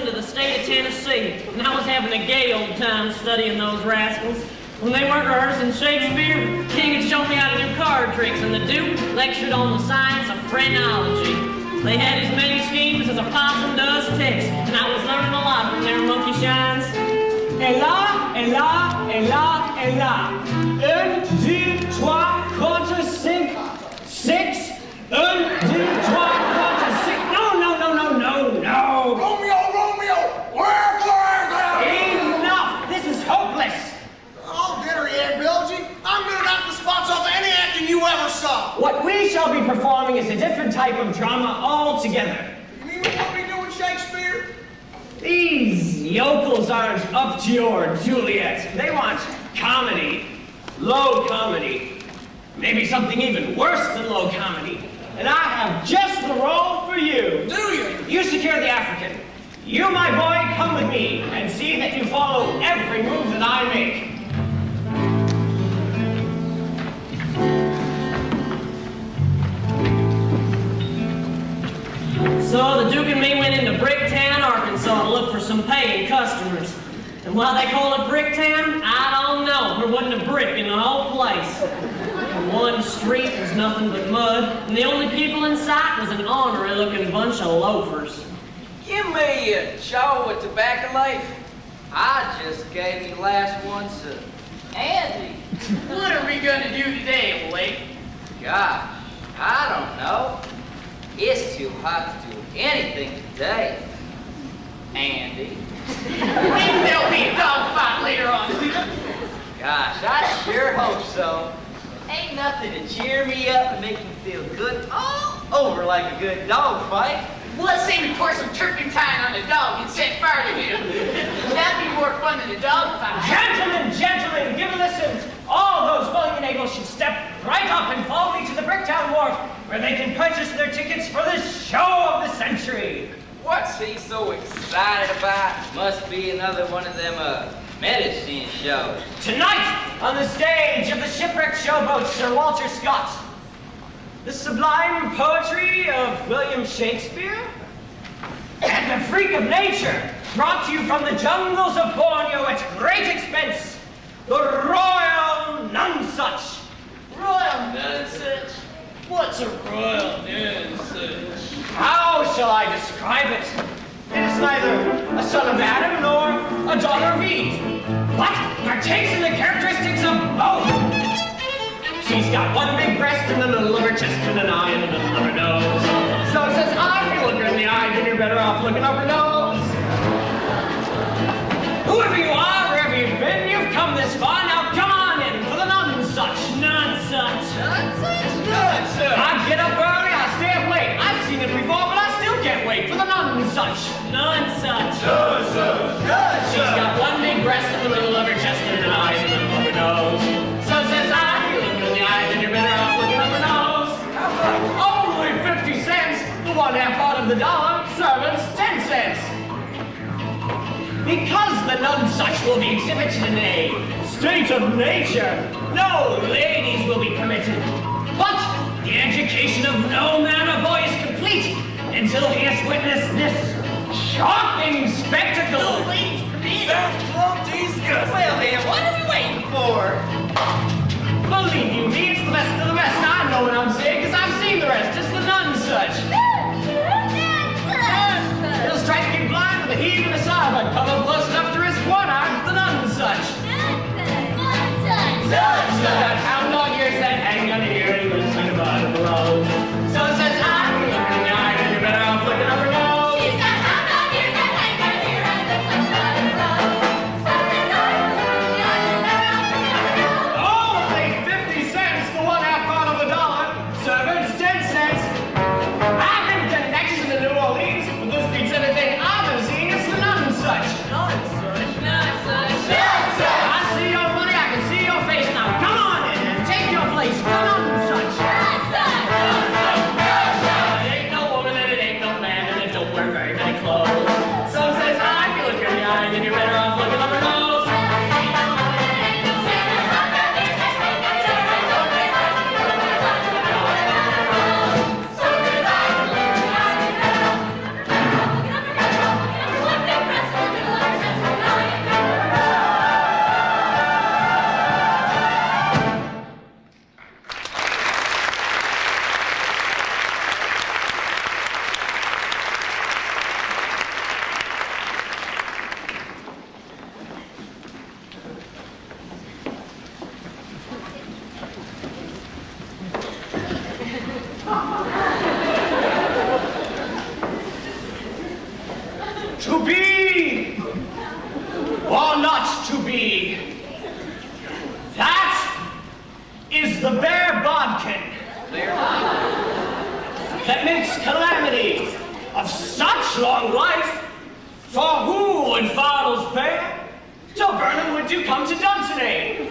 into the state of Tennessee, and I was having a gay old time studying those rascals. When they weren't rehearsing Shakespeare, King had shown me how to do card tricks, and the Duke lectured on the science of phrenology. They had as many schemes as a possum does ticks, and I was learning a lot from their monkey shines. Et là, et là, et là, et là. 1, 2, 3, 4, 5, 6. 1, 2, 3, 4, 6. No, no, no, no, no, no. Romeo, where Glenn? Enough. This is hopeless. I'll get her, Aunt Bilgy. I'm gonna knock the spots off any acting you ever saw. What we shall be performing is a different type of drama altogether. You mean we won't be doing Shakespeare? These yokels aren't up to your Juliet. They want comedy, low comedy, maybe something even worse than low comedy. And I have just the role for you. Do you? You secure the African. You, my boy, come with me and see that you follow every move that I make. So the Duke and me went into Bricktown, Arkansas to look for some paying customers. And why they call it Bricktown, I don't know. There wasn't a brick in the whole place. One street was nothing but mud, and the only people in sight was an ornery-looking bunch of loafers. Give me a show of tobacco leaf. I just gave me last one to Andy. What are we gonna do today, Blake? Gosh, I don't know. It's too hot to do anything today. Andy. Maybe there'll be a dogfight later on. Gosh, I sure hope so. Ain't nothing to cheer me up and make me feel good all over like a good dog fight. Well, let's say we pour some turpentine on the dog and set fire to him. That'd be more fun than a dogfight. Gentlemen, give a listen. All those willing and able should step right up and follow me to the Bricktown Wharf, where they can purchase their tickets for the show of the century. What's he so excited about? Must be another one of them, medicine shows. Tonight, on the stage of the shipwrecked showboat Sir Walter Scott, the sublime poetry of William Shakespeare, and the freak of nature, brought to you from the jungles of Borneo at great expense, the Royal Nonsuch. Royal Nonsuch? What's a royal nonsuch? How shall I describe it? It is neither a son of Adam nor a daughter of Eve, but partakes in the characteristics of both. She's got one big breast in the middle of her chest and an eye in the middle of her nose. So says I, if you look her in the eye, then you're better off looking up her nose. Whoever you are, wherever you've been, you've come this far. Now come on in for the Nonsuch. Nonsuch. Nonsuch. I get up early, I stay up late. I've seen it before, but I still can't wait for the Nonsuch. Nonsuch. She's got one big breast in the middle of her chest and an eye in the middle of her nose. So says I, if you look her in the eye, then you're better off looking up her nose. Only 50 cents, the one half part of the dollar, servants 10 cents. Because the Nonsuch will be exhibited in a state of nature, no ladies will be permitted. But the education of no man or boy is complete until he has witnessed this shocking spectacle. Well then, what are we waiting for? Believe you me, it's the best of the best. I know what I'm saying, because I've seen the rest. It's the Nonsuch. It'll strike you blind with a heave and a sigh, but come up close enough to risk one eye with the Nonsuch. That hound dog ears that hang under here, and you can sing about it below. So it says, I can look in the eye, and you're better off looking up her nose. She's got hound dog ears that hang under here, and the sun about it below. So says I can look in the eye, and you're better off looking up her nose. Only 50 cents, the one half part of a dollar. Servants 10 cents. I think the next to the New Orleans, but this beats anything I've ever seen. It's the Nonsuch. I see your money, I can see your face. Now come on in and take your place. The Nonsuch. It ain't no woman and it ain't no man and it don't wear very many clothes. So says I, if you look in the eye, then you're better off looking up her nose. What the To be or not to be. That is the bear bodkin that makes calamity of such long life. For who would Fardell's bear? So Vernon would do come to Dunsinane.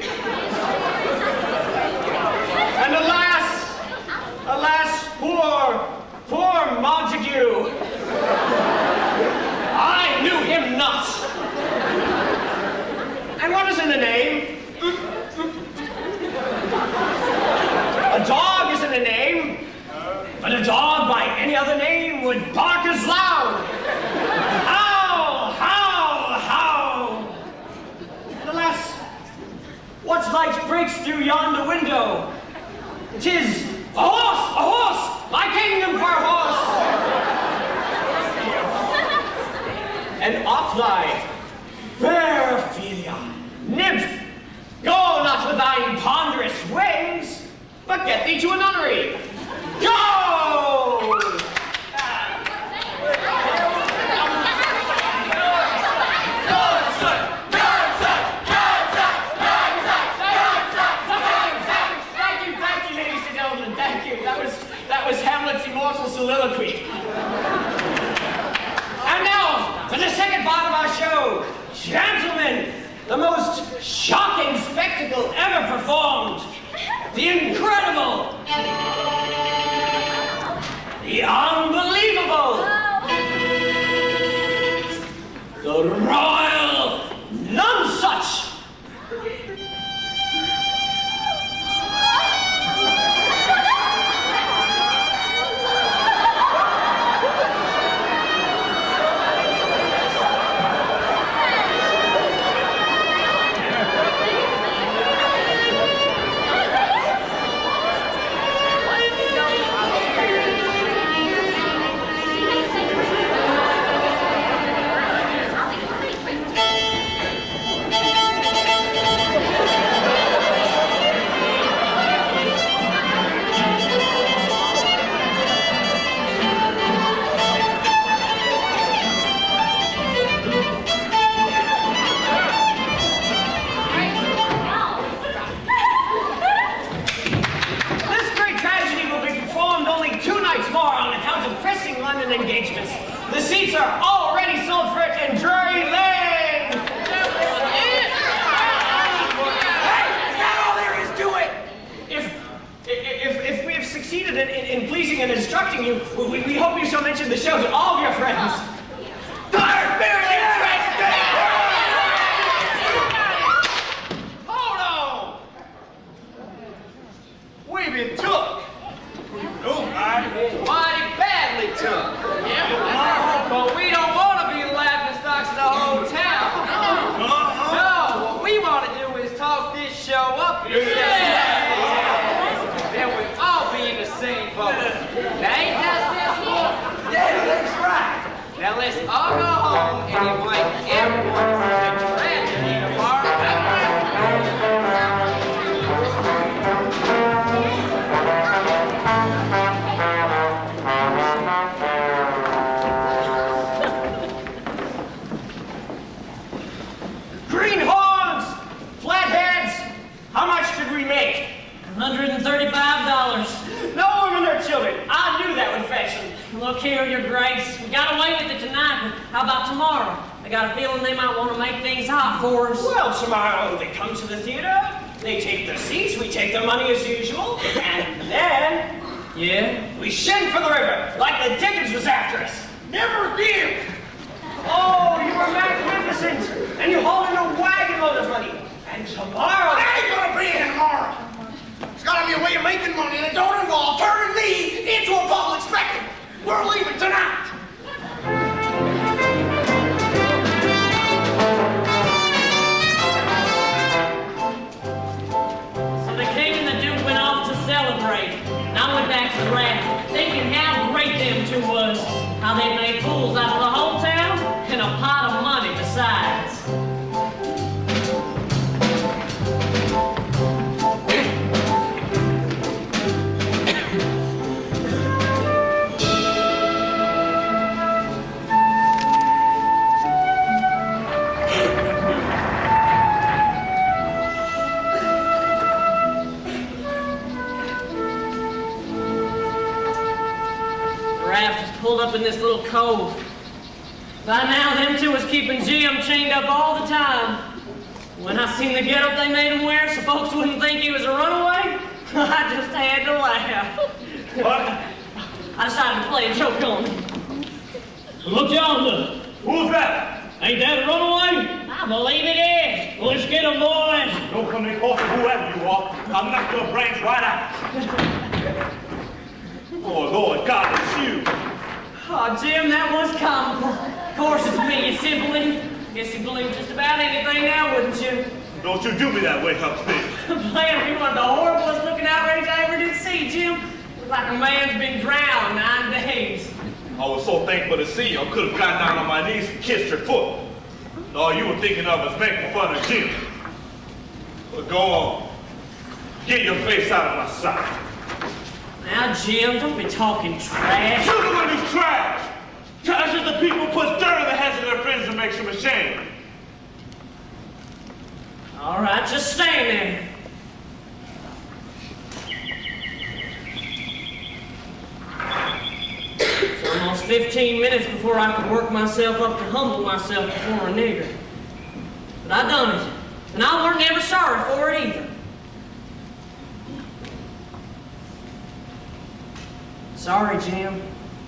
And alas, poor Montague. I knew him not. And what is in a name? A dog isn't a name, but a dog by any other name would bark as loud. Howl, howl, howl. And alas, what light breaks through yonder window? 'Tis a horse, my kingdom for a horse. And off thy fair Ophelia, nymph, go not with thine ponderous wings, but get thee to a nunnery. Go! Thank you, ladies and gentlemen, thank you. That was Hamlet's immortal soliloquy. And now, for the second part of our show, gentlemen, the most shocking spectacle ever performed. The incredible, the unbelievable, the royal nonsuch. Engagements. The seats are already sold for it in Drury Lane. Hey, is that all there is to it? If we have succeeded in pleasing and instructing you, we hope you shall mention the show to all of your friends. Hold on. We've been took. Mighty badly took. But we don't want to be the laughing stocks of the whole town. No, what we want to do is talk this show up. Then we all be in the same boat. Now ain't that simple? Yeah, that's right. Now let's all go home and invite everyone to the tragedy tomorrow night. Greenhorns! Flatheads! How much did we make? $135. No women or children. I knew that would fetch them. Look here, Your Grace. We got away with it tonight, but how about tomorrow? I got a feeling they might want to make things hot for us. Well, tomorrow they come to the theater, they take their seats, we take their money as usual, and then... Yeah? We shin for the river, like the Dickens was after us. Never again! Oh, you were magnificent! And you hauled in a wagon load of money. And tomorrow... I ain't gonna be here tomorrow. There's gotta be a way of making money that don't involve turning me into a public spectacle. We're leaving tonight. So the king and the duke went off to celebrate. And I went back to laugh, thinking how great them two was. How they made fools out of the whole town and a pot of money besides. up in this little cove. By now, them two was keeping Jim chained up all the time. When I seen the getup they made him wear so folks wouldn't think he was a runaway, I just had to laugh. What? I decided to play a joke on him. Look yonder. Who's that? Ain't that a runaway? I believe it is. Let's get him, boys. Don't come in close to whoever you are. I'll knock your brains right out. Oh, Lord God, it's you. Oh, Jim, that was comical. Of course it's me, you simpleton. Guess you believe just about anything now, wouldn't you? Don't you do me that way, Huckspin. Playing me one of the horriblest looking outrage I ever did see, Jim. Looked like a man's been drowned 9 days. I was so thankful to see you, I could have gotten down on my knees and kissed your foot. All you were thinking of was making fun of Jim. Well, go on. Get your face out of my sight. Now, Jim, don't be talking trash. You're the one who's trash! Trash is the people who put dirt in the heads of their friends and makes them ashamed. All right, just stand there. It's almost 15 minutes before I could work myself up to humble myself before a nigger. But I done it, and I weren't ever sorry for it either. Sorry, Jim.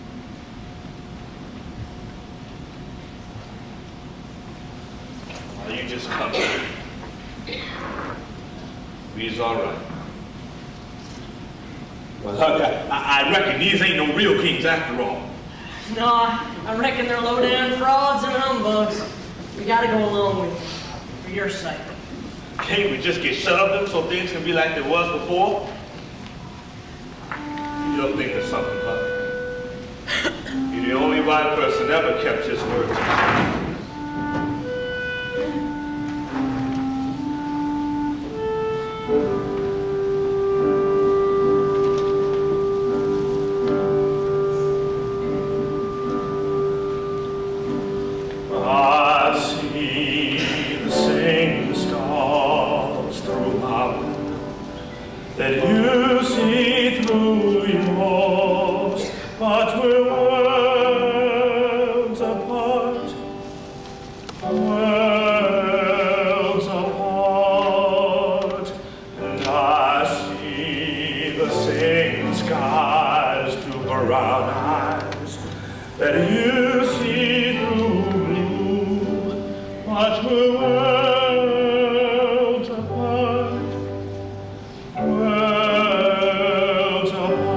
Now you just come here. We's all right. Well, Huck, I reckon these ain't no real kings after all. No, I reckon they're low-down frauds and humbugs. We gotta go along with them, for your sake. Can't we just get shut up them so things can be like they was before? You're thinking of something, Huck. You're the only white person ever kept his word to me. That you see through yours, but we're worlds apart, worlds apart. And I see the same skies through brown eyes, that you see through blue, but we're worlds apart. Worlds apart.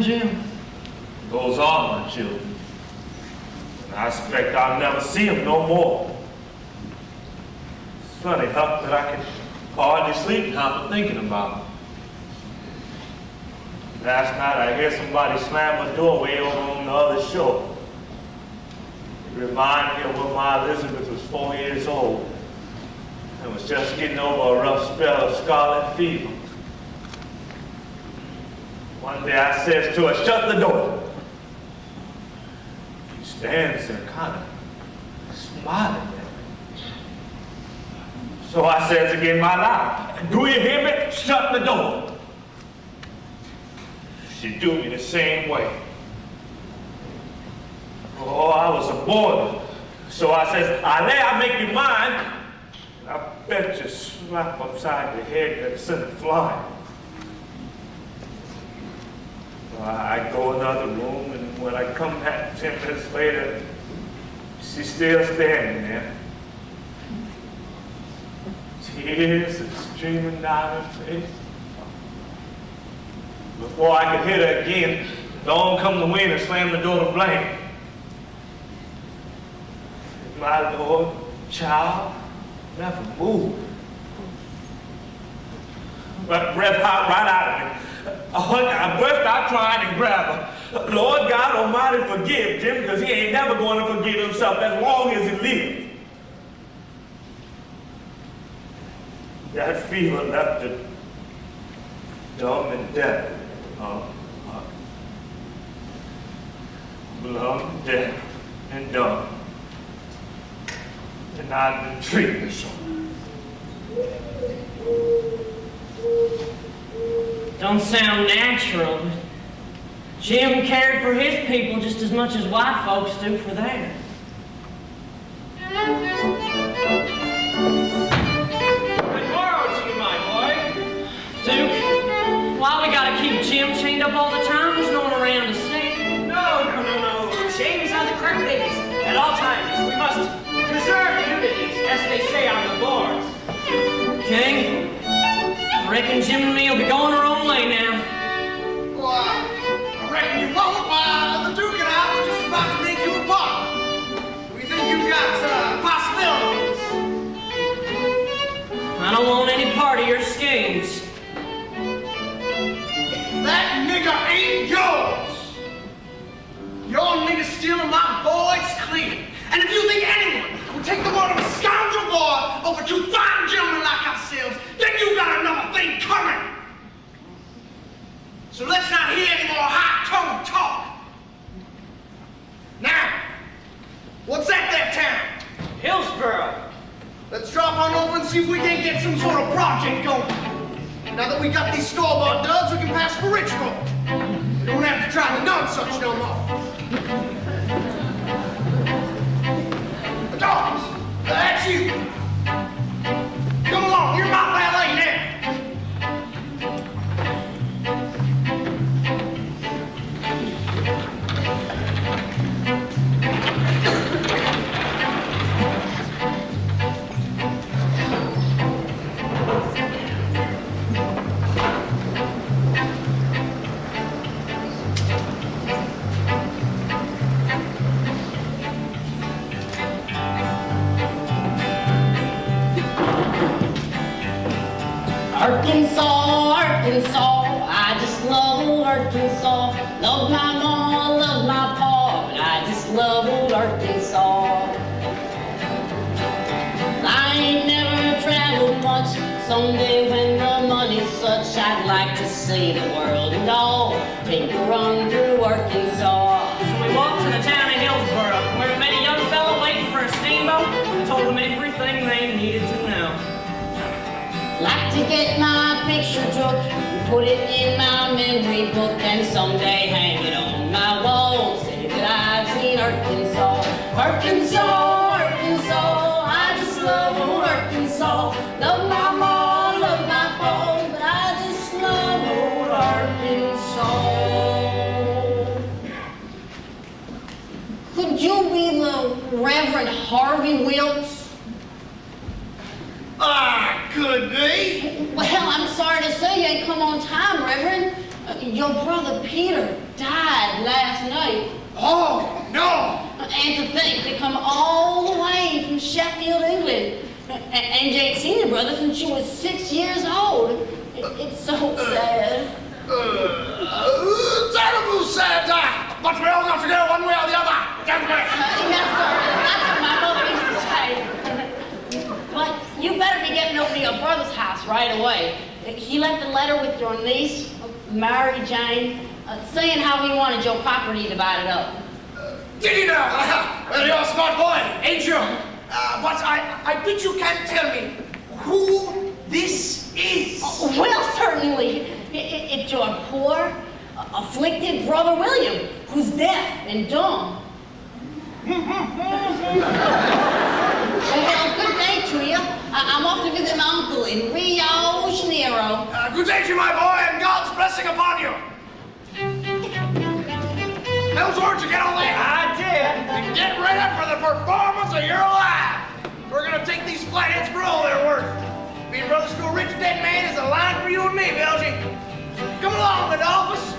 Jim. Those are my children. And I expect I'll never see them no more. It's funny, Huck, that I can hardly sleep now for thinking about them. Last night I heard somebody slam a doorway over on the other shore. It reminded me of when my Elizabeth was 4 years old and was just getting over a rough spell of scarlet fever. One day I says to her, "Shut the door." She stands there kind of smiling at me. So I says again, "My life, do you hear me? Shut the door." She do me the same way. Oh, I was a boarder. So I says, "I lay I make you mine." And I bet you slap upside the head that sent it flying. Well, I go another room, and when I come back 10 minutes later, she's still standing there. Tears are streaming down her face. Before I could hit her again, dawn come the wind and slammed the door to blank. My Lord, child, never moved. But breath popped right out of me. I burst out crying and grabbed her. Lord God Almighty, forgive Jim, because he ain't never going to forgive himself as long as he lives. That fever left her dumb and deaf. Blood, deaf, and dumb. And I've been treating her so. Don't sound natural, but Jim cared for his people just as much as white folks do for theirs. Good morrow to you, my boy. Duke, why we gotta keep Jim chained up all the time? There's no one around to see. No. Chains on the correct ladies at all times. We must preserve unity, as they say on the boards. King, I reckon Jim and me will be going our own way now. Well, I reckon you won't. The Duke and I were just about to make you a part. We think you've got possibilities. I don't want any part of your schemes. That nigger ain't yours. Your nigger stealing my boys clean. And if you think anyone would take the word of a scoundrel boy over two fine gentlemen like ourselves, then you got another thing coming. So let's not hear any more high-toned talk. Now, what's that there town? Hillsborough. Let's drop on over and see if we can't get some sort of project going. Now that we got these store-bought dubs, we can pass for rich folk. We don't have to try the nonsuch no more. The dogs, that's you. Come along, you're my valet now. Arkansas, Arkansas, I just love old Arkansas. Love my ma, love my pa, but I just love old Arkansas. I ain't never traveled much. Someday when the money's such, I'd like to see the world and all. Take a run through Arkansas. So we walked to the town of Hillsborough, where we met a young fellow waiting for a steamboat and told them everything they needed to know. Like to get my picture took and put it in my memory book and someday hang it on my wall. Say that I've seen Arkansas. Arkansas, Arkansas, I just love old Arkansas. Love my ma, love my pa, but I just love old Arkansas. Could you be the Reverend Harvey Wilkes? Could be. Well, I'm sorry to say you ain't come on time, Reverend. Your brother Peter died last night. Oh, no! And to think they come all the way from Sheffield, England. And you ain't seen your brother since you was 6 years old. It's so sad. Terrible sad, but we all got to go one way or the other, don't we? Yes, sir. That's what my mother used to say. But you better be getting over to your brother's house right away. He left a letter with your niece, Mary Jane, saying how he wanted your property divided up. Did he now? Well, you're a smart boy, ain't you? But I bet you can't tell me who this is. Well, certainly. It's your poor, afflicted brother William, who's deaf and dumb. Well, good day to you. I'm off to visit my uncle in Rio de Janeiro. Good day to you, my boy, and God's blessing upon you. Ellsworth, you get on there? I did. And get ready for the performance of your life. We're gonna take these flatheads for all they're worth. Being Brother School Rich Dead Man is a line for you and me, Belgie. Come along, Adolphus.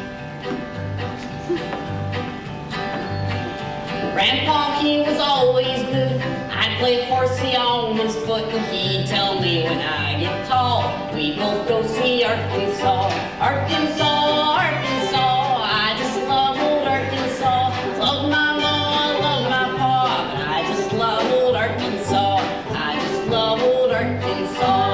Grandpa, he was always good. I'd play horsey on his foot, and he'd tell me when I get tall, we both go see Arkansas. Arkansas, Arkansas, I just love old Arkansas. Love my mom, love my pa, but I just love old Arkansas. I just love old Arkansas.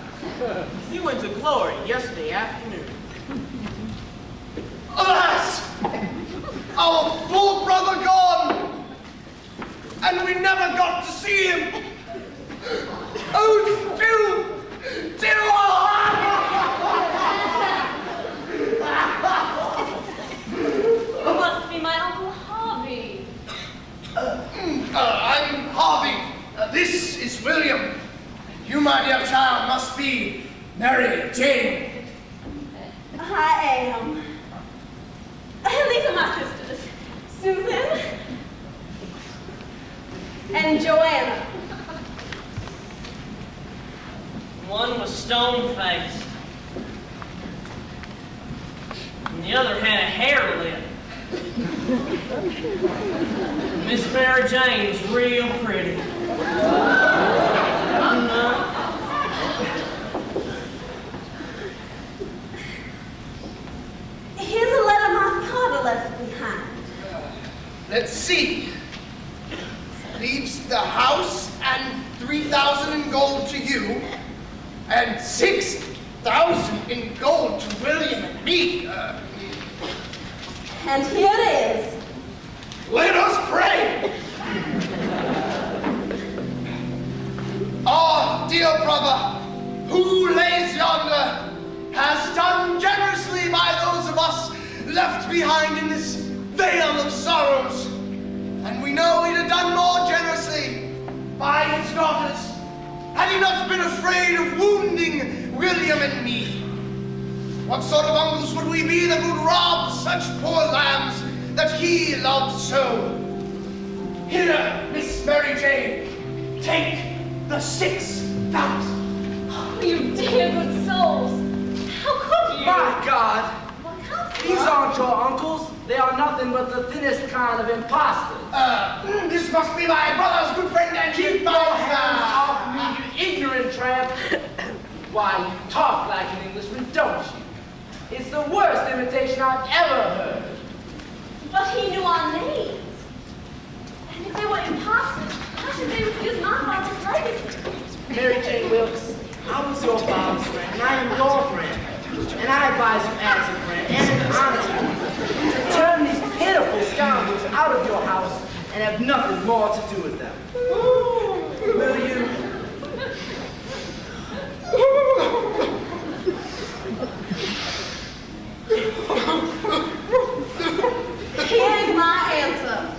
He went to Glory yesterday afternoon. Alas! Our full brother gone, and we never got to see him. Oh, still It must be my Uncle Harvey. I'm Harvey. This is William. You, my dear child, must be Mary Jane. I am. And these are my sisters, Susan and Joanna. One was stone-faced, and the other had a hair lip. Miss Mary Jane was real pretty. Here's a letter my father left behind. Let's see. Leaves the house and 3,000 in gold to you, and 6,000 in gold to William and me. And here it is. Let us pray. Our dear brother, who lays yonder, has done generously by those of us left behind in this vale of sorrows. And we know he'd have done more generously by his daughters had he not been afraid of wounding William and me. What sort of uncles would we be that would rob such poor lambs that he loved so? Here, Miss Mary Jane, take the 6,000. Oh, you dear good souls. How could you? My God! These aren't your uncles. They are nothing but the thinnest kind of imposters. This must be my brother's good friend and Keep your hands off me, you ignorant tramp. Why, you talk like an Englishman, don't you? It's the worst imitation I've ever heard. But he knew our names. And if they were imposters, how should they refuse my father's legacy? Mary Jane Wilkes, I was your father's friend, and I am your friend. And I advise you as a friend and an honest one to turn these pitiful scoundrels out of your house and have nothing more to do with them. Will you? Here's my answer.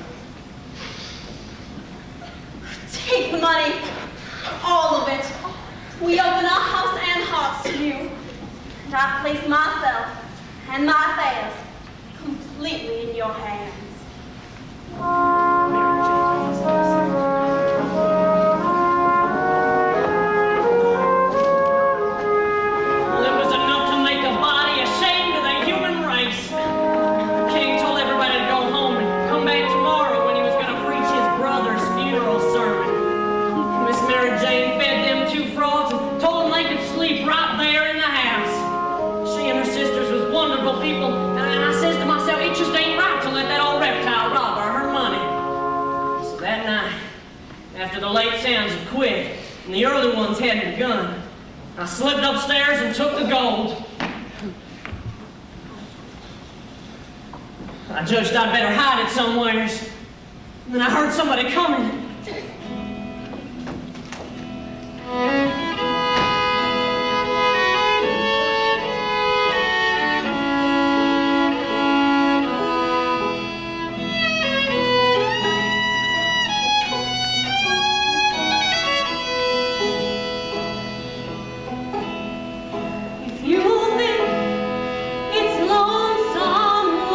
Take the money, all of it. We open our house and hearts to you. And I place myself and my affairs completely in your hands. Well, it was enough to make a body ashamed of the human race. The king told everybody to go home and come back tomorrow when he was going to preach his brother's funeral sermon. Miss Mary Jane fed them 2 frauds and told them they could sleep right there in the house. She and her sisters was wonderful people, and I says to myself, it just ain't right to let that old reptile rob her money. So that night, after the late sounds had quit and the early ones hadn't begun, I slipped upstairs and took the gold. I judged I'd better hide it somewheres. And then I heard somebody coming.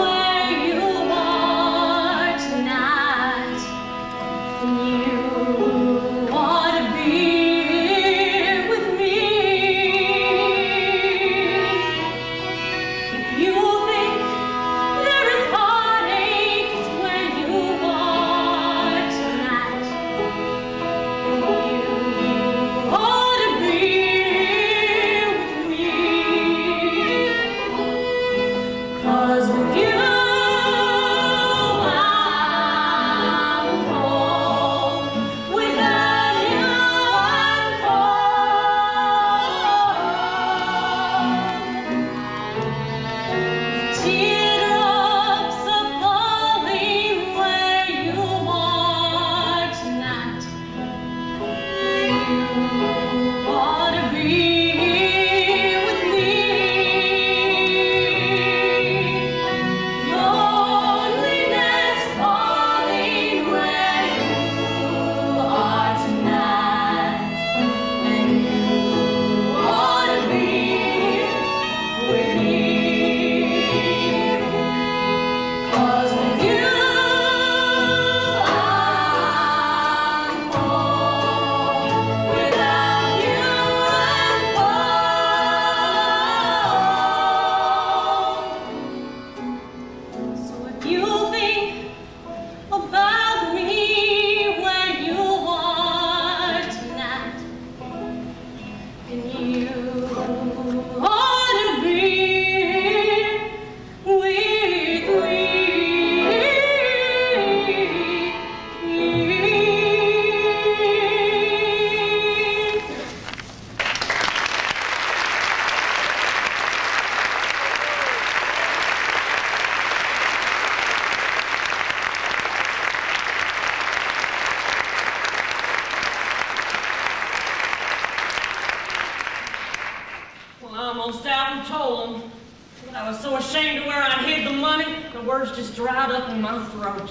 You about me where you are tonight. And you ought to be with me. Well, I almost out and told him, but I was so ashamed of where I hid the money, the words just dried up in my throat.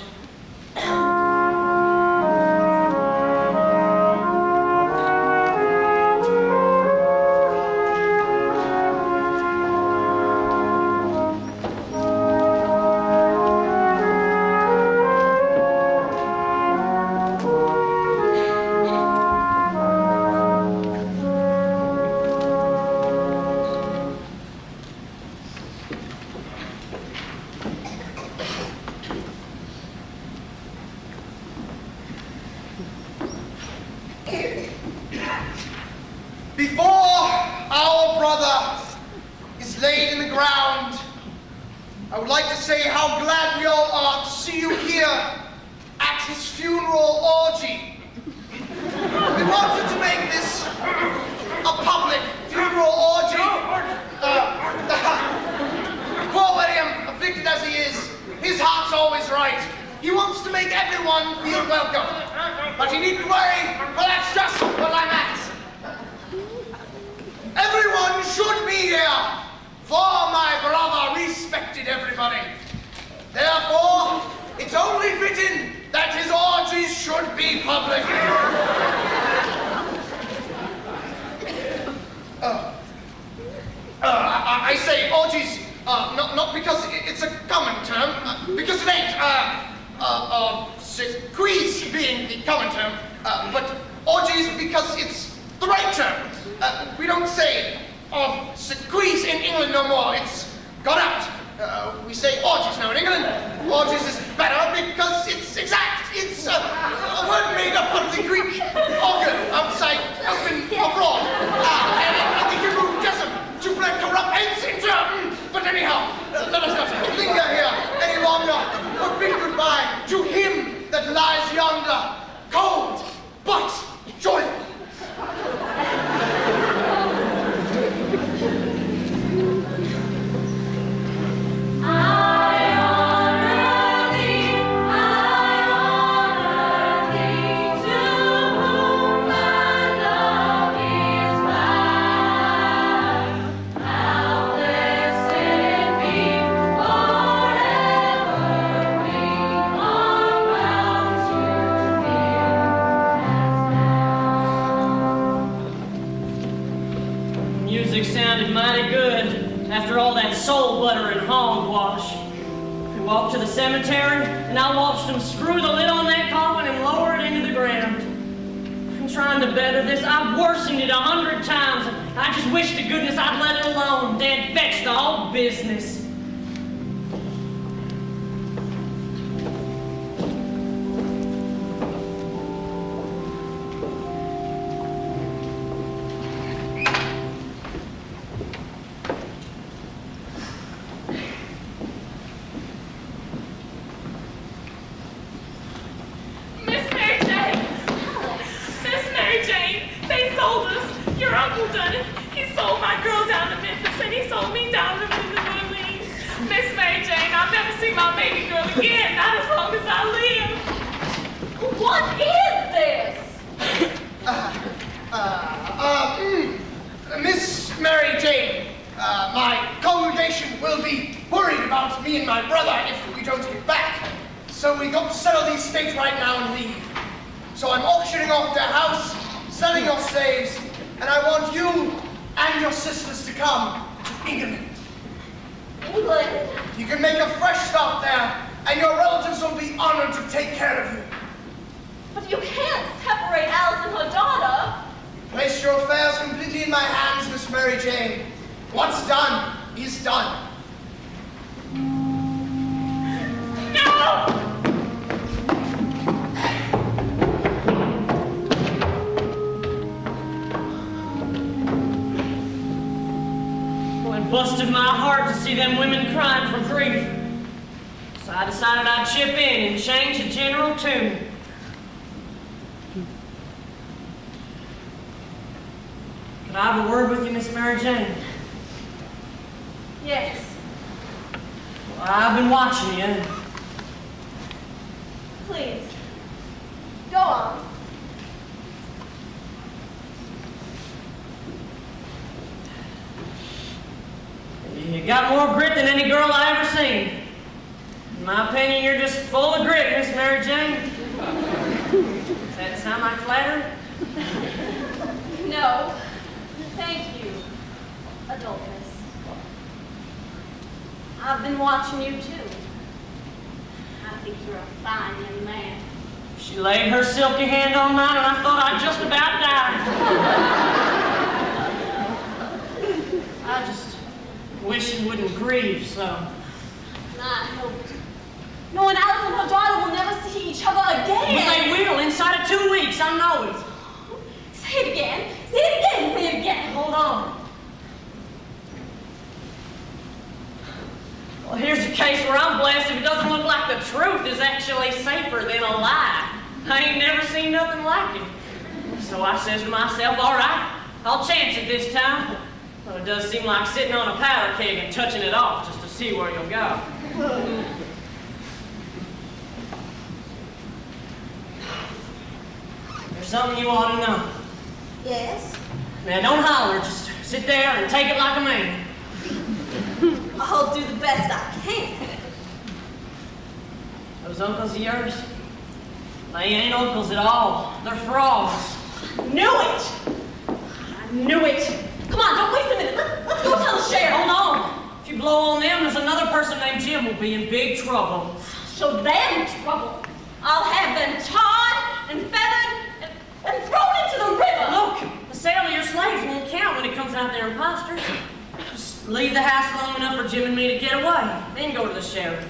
Before our brother is laid in the ground, I would like to say how glad we all are to see you here at his funeral orgy. We wanted to make this a public funeral orgy. Poor William, afflicted as he is, his heart's always right. He wants to make everyone feel welcome. But you needn't worry, for that's just what I'm at. Everyone should be here, for my brother respected everybody. Therefore, it's only fitting that his orgies should be public. I say orgies, not because it's a common term, because it ain't, squeeze being the common term, but orgies because it's the right term. We don't say squeeze in England no more, it's gone out. We say orgies now in England. Orgies is better because it's exact. It's a word made up of the Greek organ outside, open abroad. And the Hebrew desm, to blend corrupt ends into. But anyhow, let us not linger here any longer, but bid goodbye to him that lies yonder, cold but joyful. Mighty good after all that soul butter and hogwash. We walked to the cemetery, and I watched them screw the lid on that coffin and lower it into the ground. I'm trying to better this. I've worsened it 100 times, and I just wish to goodness I'd let it alone. Dad fetched the whole business. Miss Mary Jane, my congregation will be worried about me and my brother if we don't get back. So we got to settle these states right now and leave. So I'm auctioning off their house, selling your slaves, and I want you and your sisters to come to England. England? You can make a fresh start there, and your relatives will be honored to take care of you. But you can't separate Alice and her daughter. Place your affairs completely in my hands, Miss Mary Jane. What's done is done. No! my heart to see them women crying for grief. So I decided I'd chip in and change the general tune. Could I have a word with you, Miss Mary Jane? Yes. Well, I've been watching you. Please. Go on. You got more grit than any girl I ever seen. In my opinion, you're just full of grit, Miss Mary Jane. Does that sound like flattery? No. Thank you, Adolphus. I've been watching you too. I think you're a fine young man. She laid her silky hand on mine and I thought I'd just about die. I just wish you wouldn't grieve so. I hoped. No, and Alice and her daughter will never see each other again. Well, they will inside of 2 weeks, I know it. Say it again. Say it again. Say it again. Hold on. Well, here's a case where I'm blessed if it doesn't look like the truth is actually safer than a lie. I ain't never seen nothing like it. So I says to myself, all right, I'll chance it this time. Well, it does seem like sitting on a powder keg and touching it off just to see where you'll go. There's something you ought to know. Yes? Now, don't holler. Just sit there and take it like a man. I'll do the best I can. Those uncles of yours, they ain't uncles at all. They're frauds. Knew it! I knew it. Come on, don't waste a minute. Let's go tell the sheriff. Hold on. If you blow on them, there's another person named Jim will be in big trouble. Show them trouble. I'll have them tarred and feathered and thrown into the river. Look, the sale of your slaves won't count when it comes out there imposters. Just leave the house long enough for Jim and me to get away. Then go to the sheriff.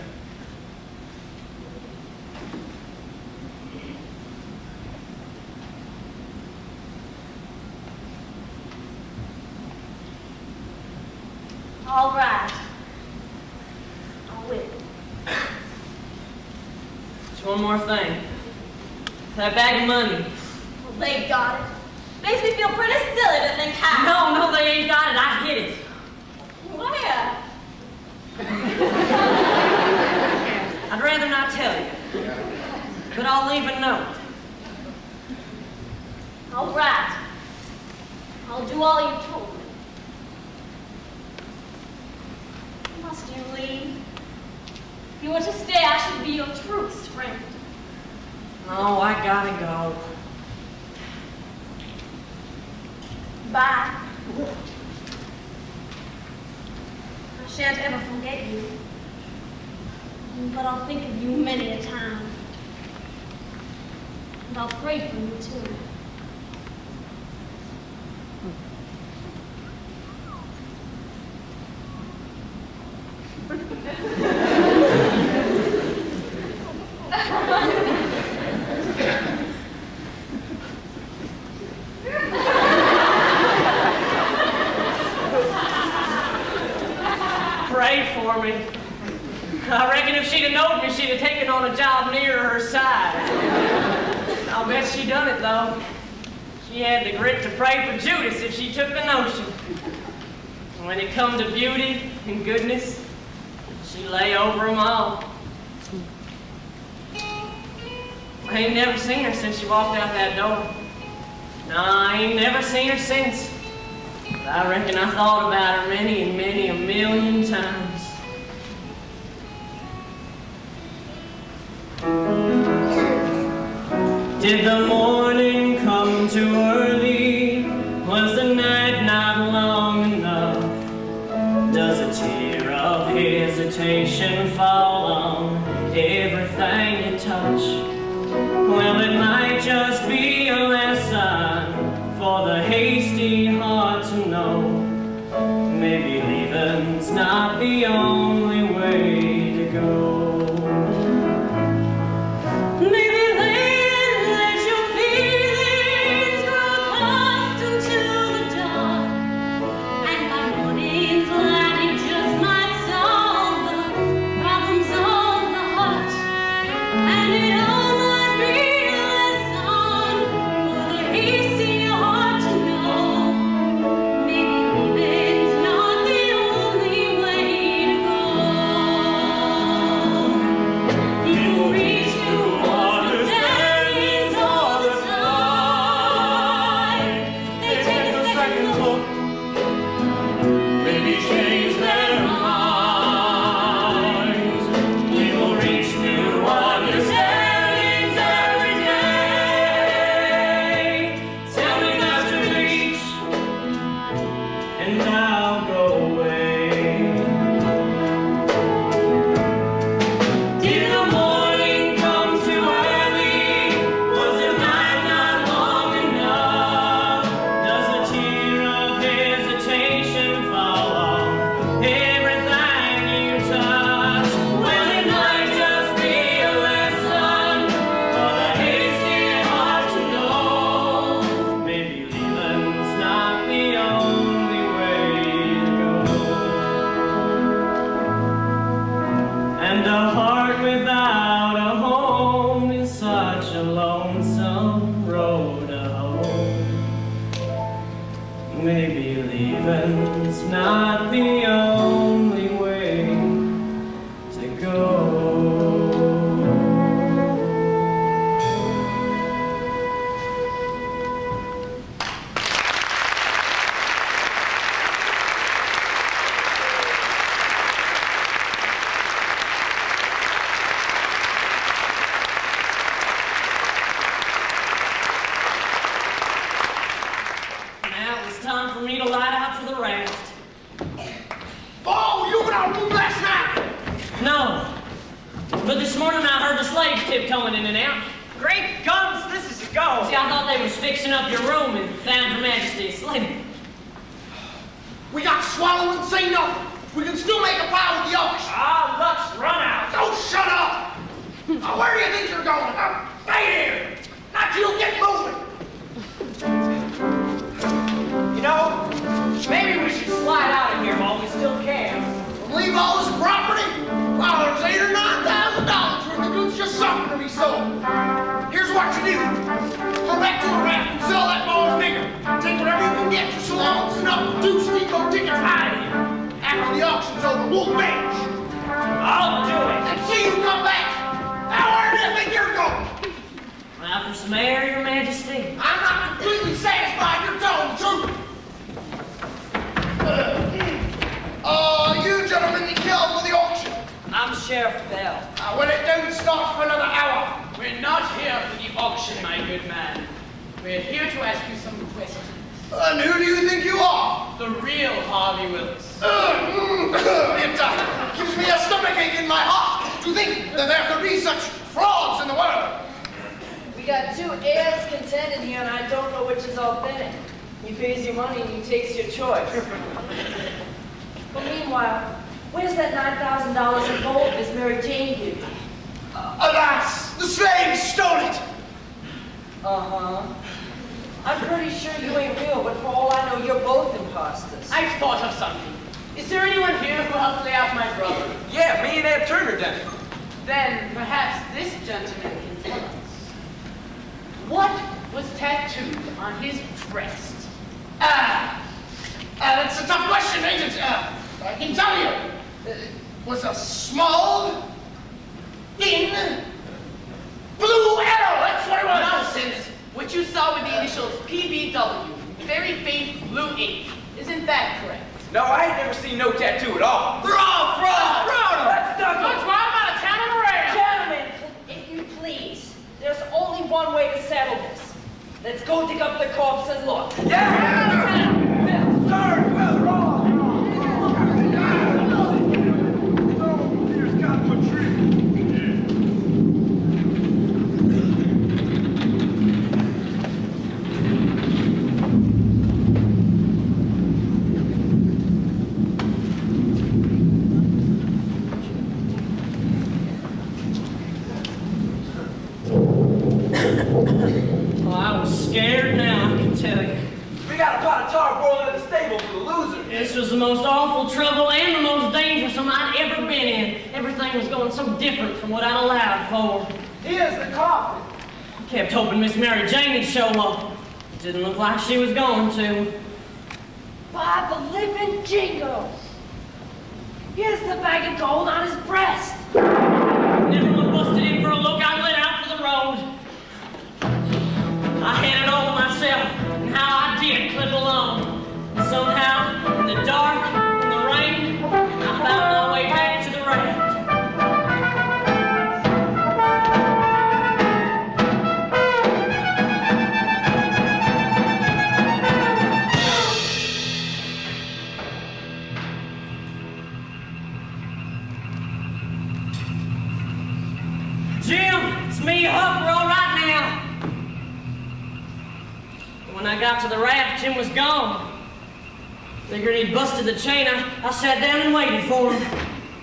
All right. I will. Just one more thing. That bag of money. Well, they got it. Makes me feel pretty silly to think how. No, they ain't got it. I hid it. Where? I'd rather not tell you. But I'll leave a note. All right. I'll do all you told me. Must you leave? If you were to stay, I should be your truest friend. No, I gotta go. Bye. I shan't ever forget you. But I'll think of you many a time. And I'll pray for you too. Pray for me. I reckon if she'd have known me, she'd have taken on a job near her side. I'll bet she done it, though. She had the grit to pray for Judas if she took the notion. And when it come to beauty and goodness, she lay over 'em all. I ain't never seen her since she walked out that door. No, I ain't never seen her since. But I reckon I thought about her many and many a million times. Did the morning come too early? Was the night not long enough? Does a tear of hesitation fall on everything you touch? Well, it might just be a lesson for the hasty heart to know. Maybe leaving's not the only way to go. Just a lonesome road home. Maybe leaving's not the only way to go. Coming in and out. Great guns, this is a go. See, I thought they was fixing up your room and found Her Majesty asleep. We got to swallow and say nothing. We can still make a pile with the auction. Ah, luck's run out. Oh, shut up! Now, where do you think you're going? Now, stay here. Not you, get moving. You know, maybe we should slide out of here while we still can. Leave all this property? Well, there's $8,000 or $9,000 worth of goods just something to be sold. Here's what you do. Go back to the raft and sell that boy's nigger. Take whatever you can get for so long as enough to 2 steamboat tickets out of here. After the auction's over, we'll bench. I'll do it. And see you come back. Now, where do you think you're going? Well, for some air, Your Majesty. I'm not completely satisfied you're telling the truth. You gentlemen need help with the auction. I'm Sheriff Bell. When it don't start for another hour. We're not here for the auction, my good man. We're here to ask you some questions. And who do you think you are? The real Harvey Willis. It gives me a stomachache in my heart to think that there could be such frauds in the world. We got 2 heirs contending here, and I don't know which is authentic. He pays your money and he takes your choice. But meanwhile, where's that $9,000 in gold Miss Mary Jane gave you? Alas, the slaves stole it. Uh-huh. I'm pretty sure you ain't real, but for all I know, you're both imposters. I've thought of something. Is there anyone here who helped lay out my brother? Yeah, me and Ed Turner done it. Then perhaps this gentleman can tell us. What was tattooed on his breast? That's a tough question, ain't it? I can tell you. It was a small, thin, blue arrow. That's what it was. Nonsense. What you saw with the initials PBW, very faint blue ink. Isn't that correct? No, I ain't never seen no tattoo at all. Fraud! Let's go. Let's ride him out of town on the rail. Gentlemen, if you please, there's only one way to settle this. Let's go dig up the corpse and look. Yeah! Sorry, well, wrong. Here's got my tree. Well, I was scared now, I can tell you. We got a pot of tar boiling in the stable for the loser. This was the most awful trouble and the most dangerous one I'd ever been in. Everything was going so different from what I'd allowed for. Here's the coffin. Kept hoping Miss Mary Jane would show up. Didn't look like she was going to. By the living jingoes! Here's the bag of gold on his breast. Everyone busted in for a look. I lit out for the road. I had it all to myself, and how I did clip along. And somehow, in the dark, in the rain, I found my way back to the raft. Jim, it's me, Huck. We're all right now. When I got to the raft, Jim was gone. Figured he'd busted the chain. I sat down and waited for him.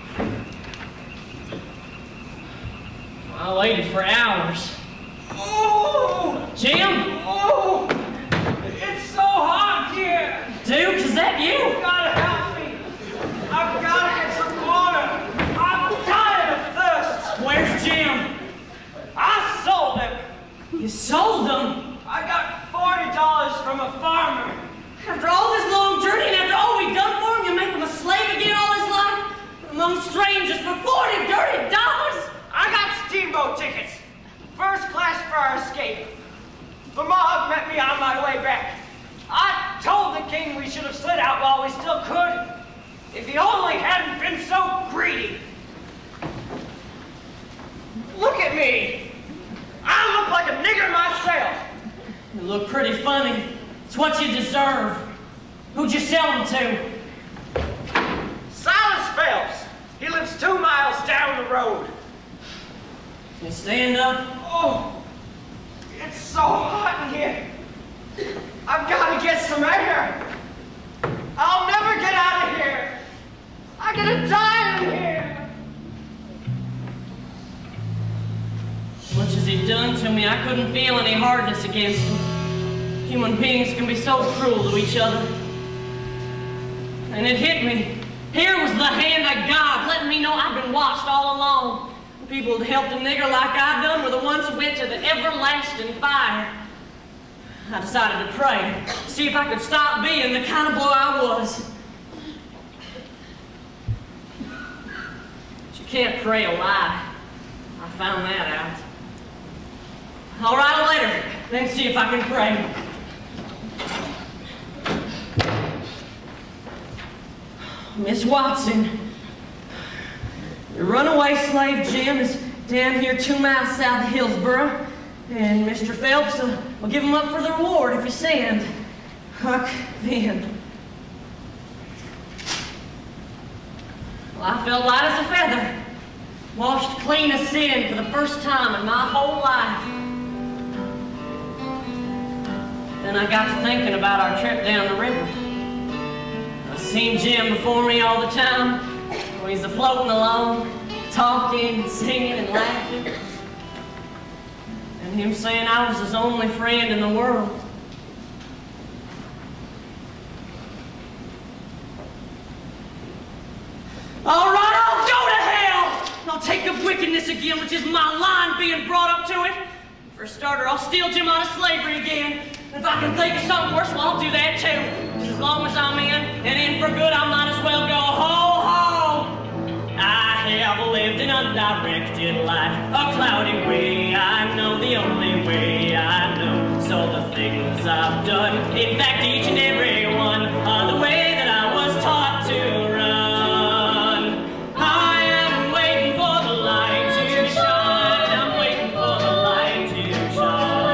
I waited for hours. Oh! Jim? Oh! It's so hot here! Duke, is that you? You gotta help me! I've gotta get some water! I'm dying of thirst! Where's Jim? I sold him! You sold them? I got $40 from a farmer. After all this long journey and after all we've done for him, you make him a slave again all his life? Among strangers for $40 dirty dollars? I got steamboat tickets. First class for our escape. The mob met me on my way back. I told the king we should have slid out while we still could. If he only hadn't been so greedy. Look at me. I look like a nigger myself. You look pretty funny. It's what you deserve. Who'd you sell them to? Silas Phelps. He lives 2 miles down the road. You stand up? Oh, it's so hot in here. I've got to get some air. I'll never get out of here. I'm gonna die in here. Much as he'd done to me, I couldn't feel any hardness against him. Human beings can be so cruel to each other. And it hit me. Here was the hand of God letting me know I'd been watched all along. The people who'd helped a nigger like I done were the ones who went to the everlasting fire. I decided to pray, see if I could stop being the kind of boy I was. But you can't pray a lie. I found that out. I'll write a letter, then see if I can pray. Miss Watson, the runaway slave Jim is down here 2 miles south of Hillsboro, and Mr. Phelps will give him up for the reward if you send. Huck Finn. Well, I felt light as a feather, washed clean of sin for the first time in my whole life. Then I got to thinking about our trip down the river. I seen Jim before me all the time. He's floating along, talking, singing, and laughing. And him saying I was his only friend in the world. All right, I'll go to hell! I'll take up wickedness again, which is my line being brought up to it. For a starter, I'll steal Jim out of slavery again. If I can think of something worse, well, I'll do that too. As long as I'm in, and in for good, I might as well go ho-ho. I have lived an undirected life, a cloudy way. I know the only way I know. So the things I've done, in fact, each and every one, are the way that I was taught to run. I am waiting for the light to shine. I'm waiting for the light to shine.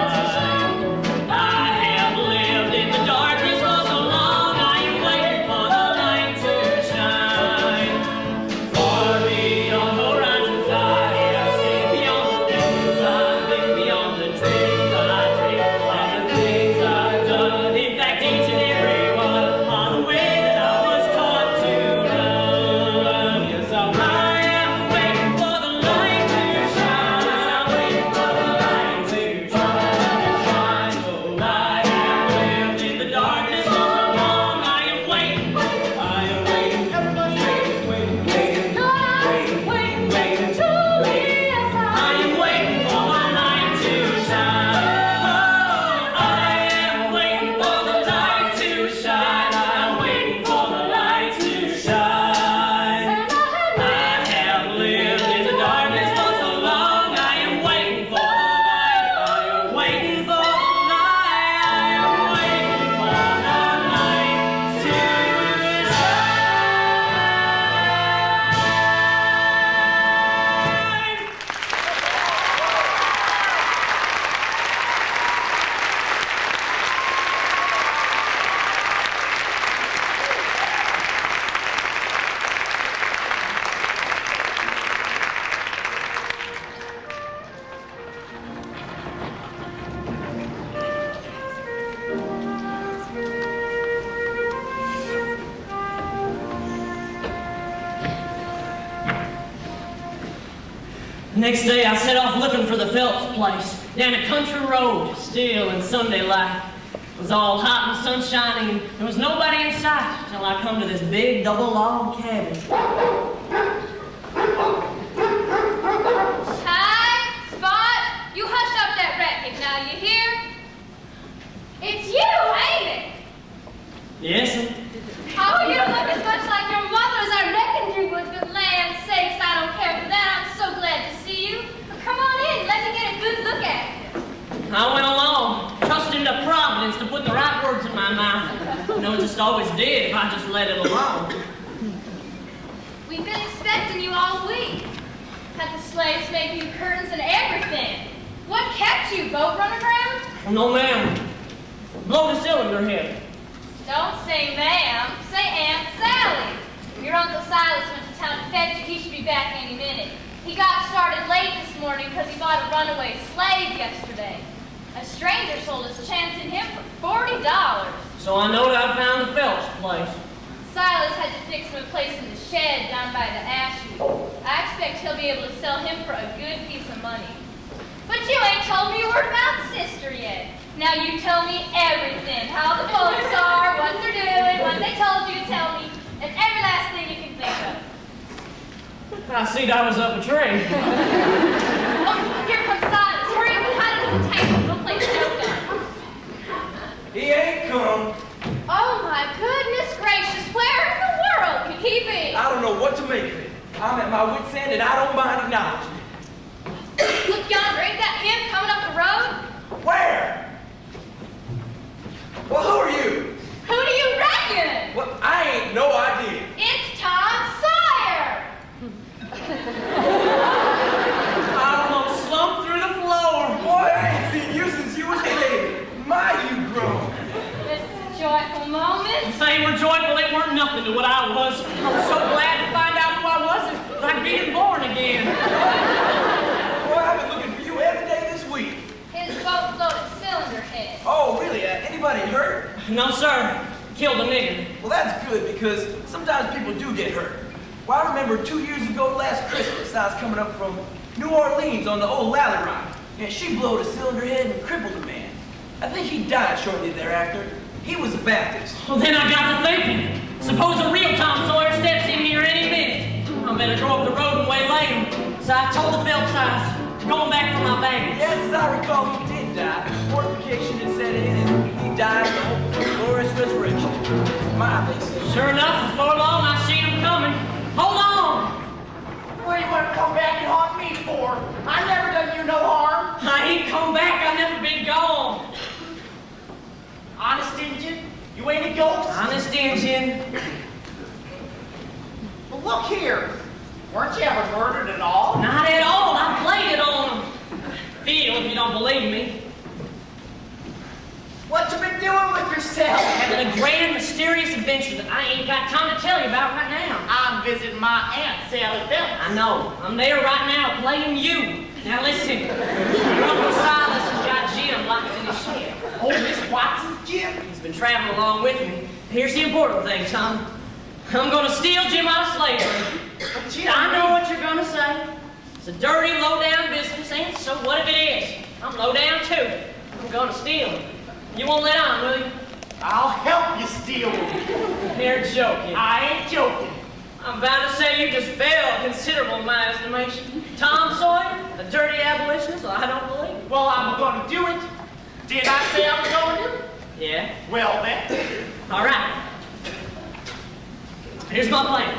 The next day, I set off looking for the Phelps place, down a country road, still in Sunday light. It was all hot and sunshiny, and there was nobody in sight until I come to this big double log cabin. Hi, Spot, you hush up that racket now. Yes, sir. Oh, you look as much like your mother as I reckoned you would, but land sakes, I don't care for that. I'm so glad to see you. Well, come on in, let me get a good look at you. I went along, trusting to Providence to put the right words in my mouth. You know, it just always did if I just let it alone. We've been expecting you all week. Had the slaves make you curtains and everything. What kept you, boat running around? No, ma'am. Blow the cylinder head. Don't say ma'am, say Aunt Sally. Your Uncle Silas went to town to fetch you. He should be back any minute. He got started late this morning because he bought a runaway slave yesterday. A stranger sold his chance in him for $40. So I know that I found the Phelps place. Silas had to fix him a place in the shed down by the ash heap. I expect he'll be able to sell him for a good piece of money. But you ain't told me a word about Sister yet. Now you tell me everything. How the folks are, what they're doing, what they told you to tell me, and every last thing you can think of. I see that was up a tree. Oh, here comes Silas. Hurry up and hide under the table. We'll play shotgun. He ain't come. Oh my goodness gracious, where in the world could he be? I don't know what to make of it. I'm at my wit's end and I don't mind acknowledging it. Look yonder, ain't that him coming up the road? Where? Well, who are you? Who do you reckon? Well, I ain't no idea. It's Tom Sawyer. I almost slumped through the floor. Boy, I ain't seen you since you was a baby. My, you grown. This is a joyful moment. If they were joyful, they weren't nothing to what I was. I was so glad to find out who I was and like being born again. Boy, I've been looking for you every day this week. His boat floated cylinder head. Oh, really? Anybody hurt? No, sir. Killed a nigger. Well, that's good because sometimes people do get hurt. Well, I remember 2 years ago last Christmas, I was coming up from New Orleans on the old Lally Ride, and she blowed a cylinder head and crippled a man. I think he died shortly thereafter. He was a Baptist. Well, then I got to thinking. Suppose a real Tom Sawyer steps in here any minute. I better go up the road and waylay him. So I told the Phelps house, going back for my baggage. Yes, as I recall, he did die. Mortification had set in, and he died in the hope of a glorious resurrection. My, they say. Sure enough, before long, I seen him coming. Hold on! What do you want to come back and haunt me for? I never done you no harm. I ain't come back, I never been gone. Honest Injun? You ain't a ghost? Honest Injun. Well, look here. Weren't you ever murdered at all? Not at all. I played it on him. Feel if you don't believe me. What you been doing with yourself? Having a grand, mysterious adventure that I ain't got time to tell you about right now. I'm visiting my Aunt Sally Phelps. I know. I'm there right now playing you. Now listen. Your Uncle Silas has got Jim locked in his shed. Oh, Miss Watson's Jim? He's been traveling along with me. Here's the important thing, Tom. I'm gonna steal Jim out of slavery. But Jim, I know what you're gonna say. It's a dirty, low-down business, and so what if it is? I'm low-down too. I'm gonna steal him. You won't let on, will you? I'll help you steal him. You're joking. I ain't joking. I'm about to say you just failed considerable in my estimation. Tom Sawyer, a dirty abolitionist? Well, I don't believe it. Well, I'm gonna do it. Did I say I was gonna do it? Yeah. Well, then. All right. Here's my plan.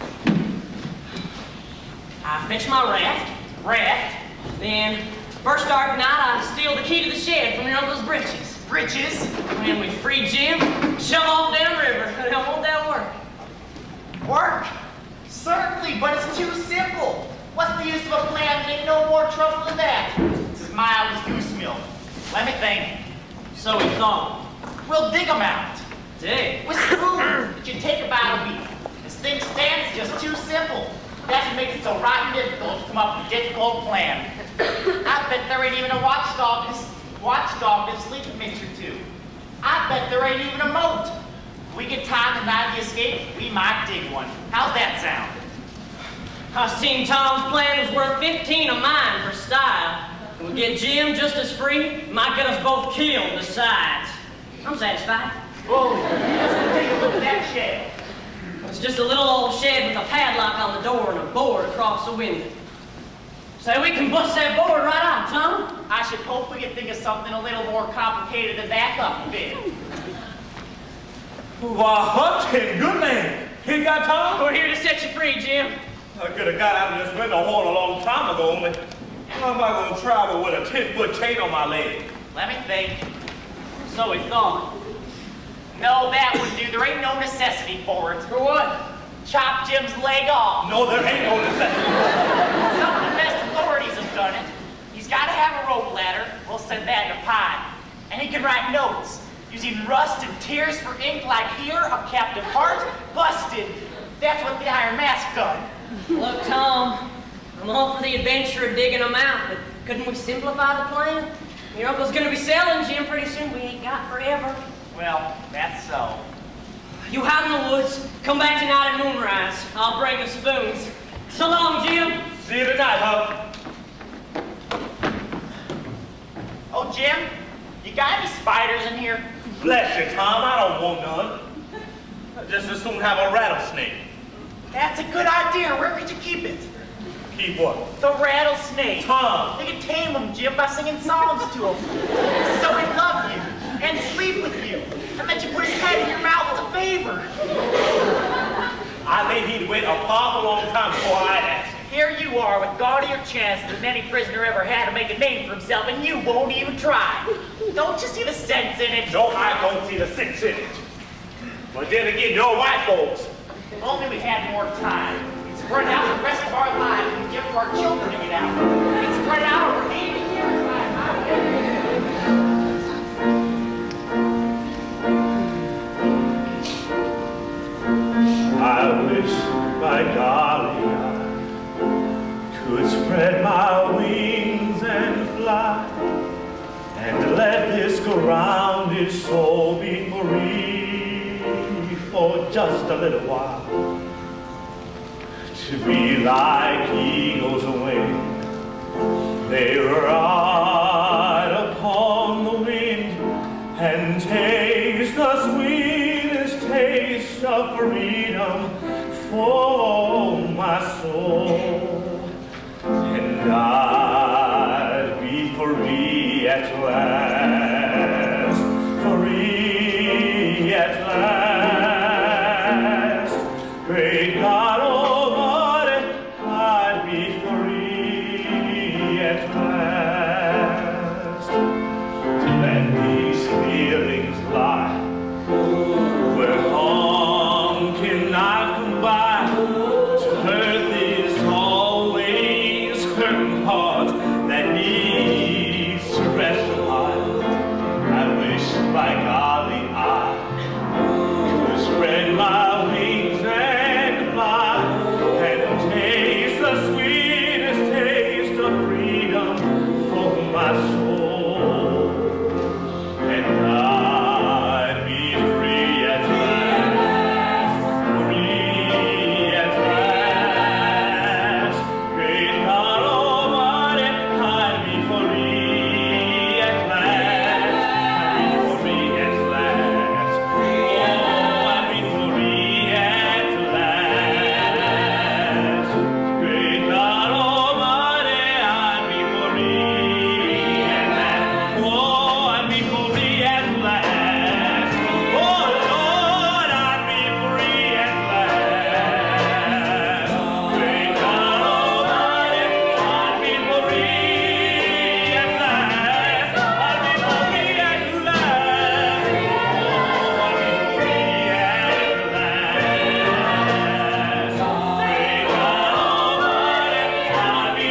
I fetch my raft. Then, first dark night, I steal the key to the shed from your uncle's britches. Britches? When we free Jim, shove off downriver. Now, won't that work? Work? Certainly, but it's too simple. What's the use of a plan that ain't no more trouble than that? It's as mild as goose milk. Let me think. So we thought. We'll dig 'em out. Dig? With food. It should take about a week. As things stand, it's just too simple. That's what makes it so rotten difficult to come up with a difficult plan. I bet there ain't even a watchdog to sleep a minute or two. I bet there ain't even a moat. If we get time tonight to escape, we might dig one. How's that sound? I seen Tom's plan was worth 15 of mine for style. We'll get Jim just as free, might get us both killed besides. I'm satisfied. Oh, let's go take a look at that shed. It's just a little old shed with a padlock on the door and a board across the window. So we can bust that board right out, Tom. I should hope we can think of something a little more complicated than that up a bit. Why, Hutchins, good man. You got Tom? We're here to set you free, Jim. I could have got out of this window hole a long time ago, but how am I going to travel with a 10-foot chain on my leg? Let me think. So he thought. No, that wouldn't do. There ain't no necessity for it. For what? Chop Jim's leg off. No, there ain't no necessity. Some of the best authorities have done it. He's got to have a rope ladder. We'll send that in a pie. And he can write notes using rust and tears for ink like here, a captive heart, busted. That's what the Iron Mask done. Look, Tom, I'm all for the adventure of digging them out, but couldn't we simplify the plan? Your uncle's gonna be selling Jim pretty soon. We ain't got forever. Well, that's so. You hide in the woods. Come back tonight at moonrise. I'll bring the spoons. So long, Jim. See you tonight, Huck. Oh, Jim, you got any spiders in here? Bless you, Tom. I don't want none. I'd just as soon have a rattlesnake. That's a good idea. Where could you keep it? Keep what? The rattlesnake. Tom. You can tame him, Jim, by singing songs to him. So he'd love you and sleep with you and let you put his head in your mouth as a favor. I think he'd wait a powerful long time before I'd ask him. Here you are with gaudier chances than any prisoner ever had to make a name for himself, and you won't even try. Don't you see the sense in it? No, I don't see the sense in it. But then again, you're white folks. If only we had more time. We'd spread out the rest of our lives and give to our children to get out. We'd spread out over 80 years. I wish, by golly, I could spread my wings and fly and let this grounded soul be free for just a little while. To be like eagles wing, they ride upon the wind and taste the sweetest taste of freedom for my soul. And I'd be free at last, free at last. Great God Almighty, I'd be free at last. To let these feelings lie where harm cannot come by, to hurt this always hurting heart that needs to rest a while. I wish, by golly, I could spread my wings and fly and taste the sweetest taste of freedom for my soul. And I'd be free at last, free at last. Great God Almighty, I'd be free at last, I'd be free at last. Oh, I'd be free at last. Great God Almighty, I'd be free at last. Oh, I'd be free at last. Oh, Lord, I'd be free at last. Great God Almighty, I'd be free at last. I'd be free at last. Oh, I'd be free at last. Great God Almighty, I'd be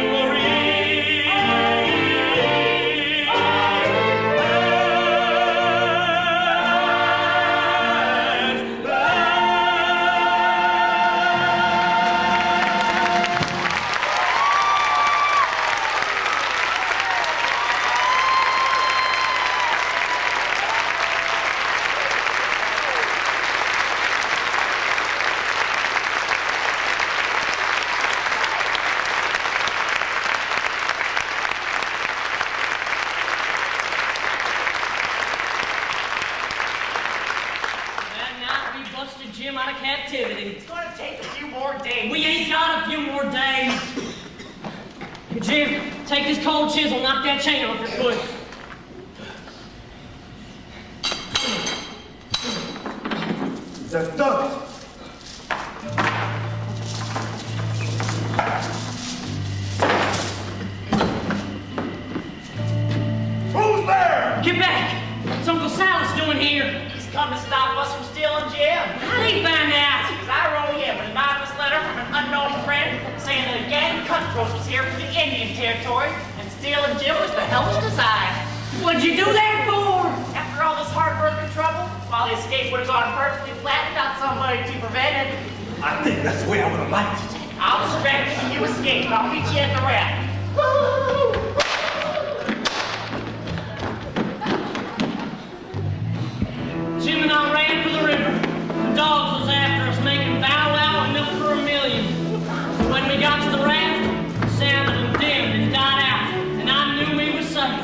That night we busted Jim out of captivity. It's gonna take a few more days. We ain't got a few more days. Here, Jim, take this cold chisel, knock that chain off your foot. Just done it. Who's there? Get back! What's Uncle Silas doing here? He's come to stop us from stealing Jim. How did he find out? Because I wrote him an anonymous letter from an unknown friend saying that a gang of cutthroats was here from the Indian Territory and stealing Jim was the hellish design. What'd you do that for? After all this hard work and trouble, while the escape would have gone perfectly flat without somebody to prevent it, I think that's the way I would have liked it. I'll distract you and you escape, and I'll meet you at the raft. Jim and I ran for the river. The dogs was after us, making bow wow enough for a million. When we got to the raft, the sound of them dimmed and died out, and I knew we were safe.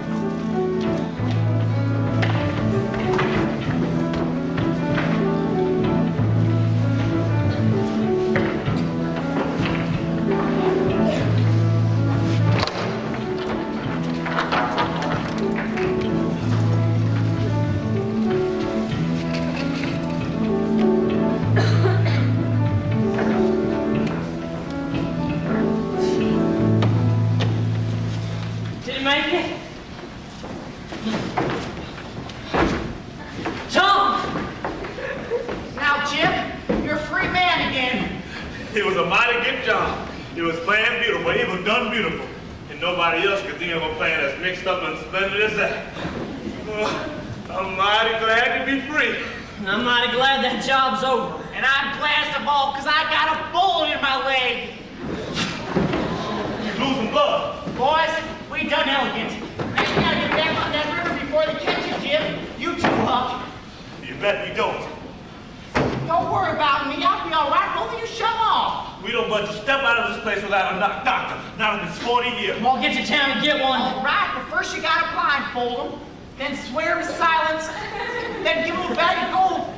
It was a mighty good job. It was planned beautiful. It was done beautiful. And nobody else could think of a plan as mixed up and splendid as that. I'm mighty glad to be free. I'm mighty glad that job's over. And I'm gladdest of all because I got a bullet in my leg. You're losing blood. Boys, we done elegant. And we gotta get back on that river before they catch us, Jim. You too, Huck. You bet we don't. Don't worry about me. I'll be all right. Both of you shove off. We don't budge a step out of this place without a doctor. Not in this 40 years. Well, get to town and get one. All right, but first you gotta blindfold them, then swear to silence, then give them a bag of gold.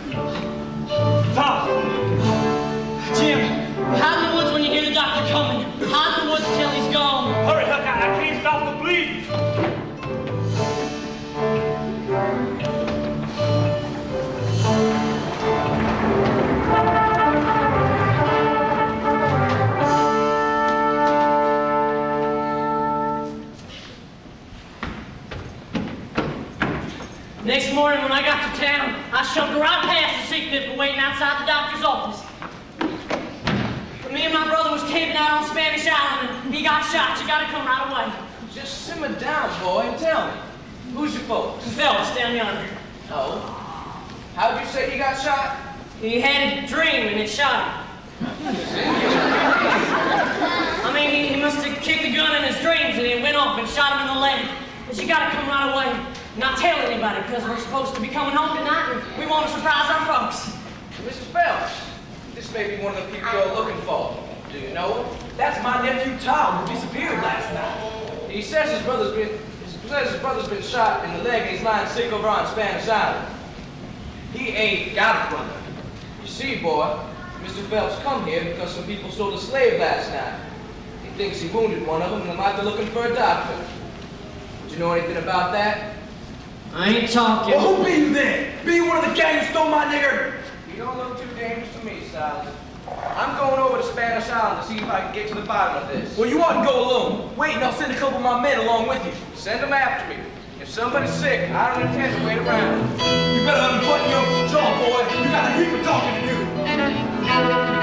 Tom! Jim, hide in the woods when you hear the doctor coming. Hide in the woods till he's gone. Hurry, Huck, I can't stop the bleeding. Next morning when I got to town, I shoved right past the sick people waiting outside the doctor's office. Me and my brother was camping out on Spanish Island and he got shot. You gotta come right away. Just simmer down, boy, and tell me. Who's your folks? The fellas down yonder. Oh? How'd you say he got shot? He had a dream and it shot him. I mean, he must have kicked the gun in his dreams and it went off and shot him in the leg. But you gotta come right away. Not tell anybody, because we're supposed to be coming home tonight and we want to surprise our folks. Mr. Phelps, this may be one of the people you're looking for. Do you know him? That's my nephew Tom, who disappeared last night. He says his brother's been shot in the leg and he's lying sick over on Spanish Island. He ain't got a brother. You see, boy, Mr. Phelps come here because some people stole a slave last night. He thinks he wounded one of them and they might be looking for a doctor. Do you know anything about that? I ain't talking. Well, who be you then? Be you one of the gang who stole my nigger? You don't look too dangerous to me, Silas. I'm going over to Spanish Island to see if I can get to the bottom of this. Well, you oughtn't go alone. Wait, and I'll send a couple of my men along with you. Send them after me. If somebody's sick, I don't intend to wait around. You better let me button your jaw, boy. You got a heap of talking to do.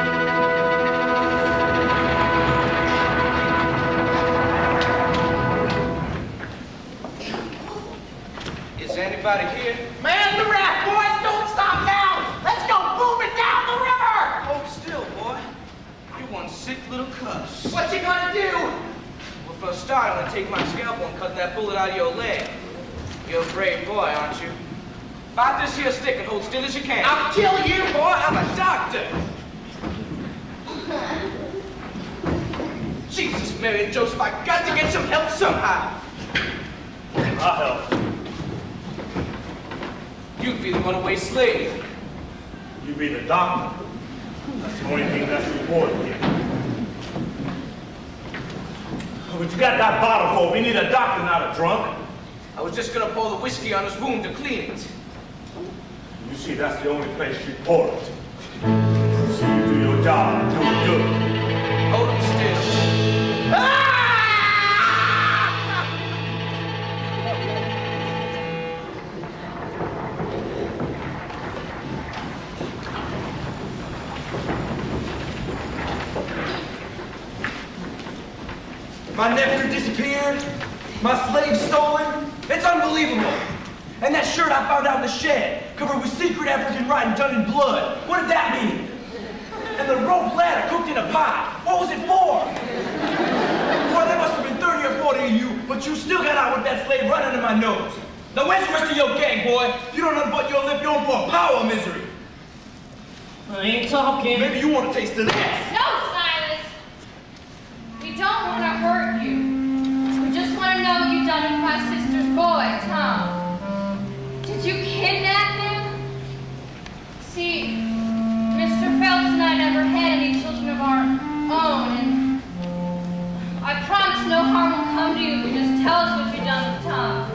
Is anybody here? Man the raft, boys, don't stop now! Let's go booming down the river! Hold still, boy. You one sick little cuss. What you gonna do? Well, for a start, I'm gonna take my scalpel and cut that bullet out of your leg. You're a brave boy, aren't you? Bite this here stick and hold still as you can. I'll kill you, boy. I'm a doctor. Jesus, Mary and Joseph, I got to get some help somehow. I'll help. You'd be the runaway slave. You be the doctor. That's the only thing that's important here. But you got that bottle for. We need a doctor, not a drunk. I was just gonna pour the whiskey on his wound to clean it. You see, that's the only place you pour it. So you do your job and do it good. Hold him still. Ah! My nephew disappeared. My slave stolen. It's unbelievable. And that shirt I found out in the shed, covered with secret African writing done in blood. What did that mean? And the rope ladder cooked in a pot. What was it for? Boy, there must have been 30 or 40 of you, but you still got out with that slave right under my nose. Now where's the rest of your gang, boy? You don't unbutton your lip, you're on for a power of misery. I ain't talking. Maybe you want a taste of this. No, Silas. We don't want to hurt you. We just want to know what you've done with my sister's boy, Tom. Did you kidnap him? See, Mr. Phelps and I never had any children of our own, and I promise no harm will come to you, but just tell us what you've done with Tom.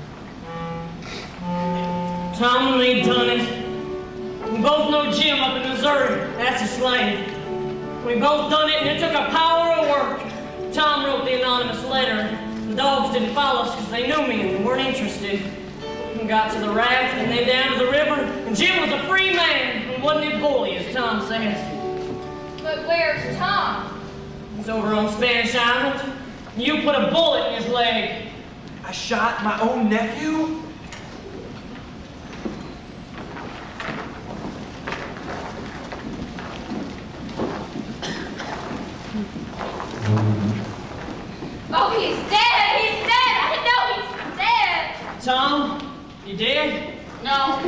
Tom and me done it. We both know Jim up in Missouri. That's a slave. We both done it, and it took a power of work. Tom wrote the anonymous letter. The dogs didn't follow us because they knew me and weren't interested. We got to the raft, and they down to the river, and Jim was a free man. He wasn't a bully, as Tom says. But where's Tom? He's over on Spanish Island. You put a bullet in his leg. I shot my own nephew? Oh, he's dead! He's dead! I know he's dead! Tom, you dead? No.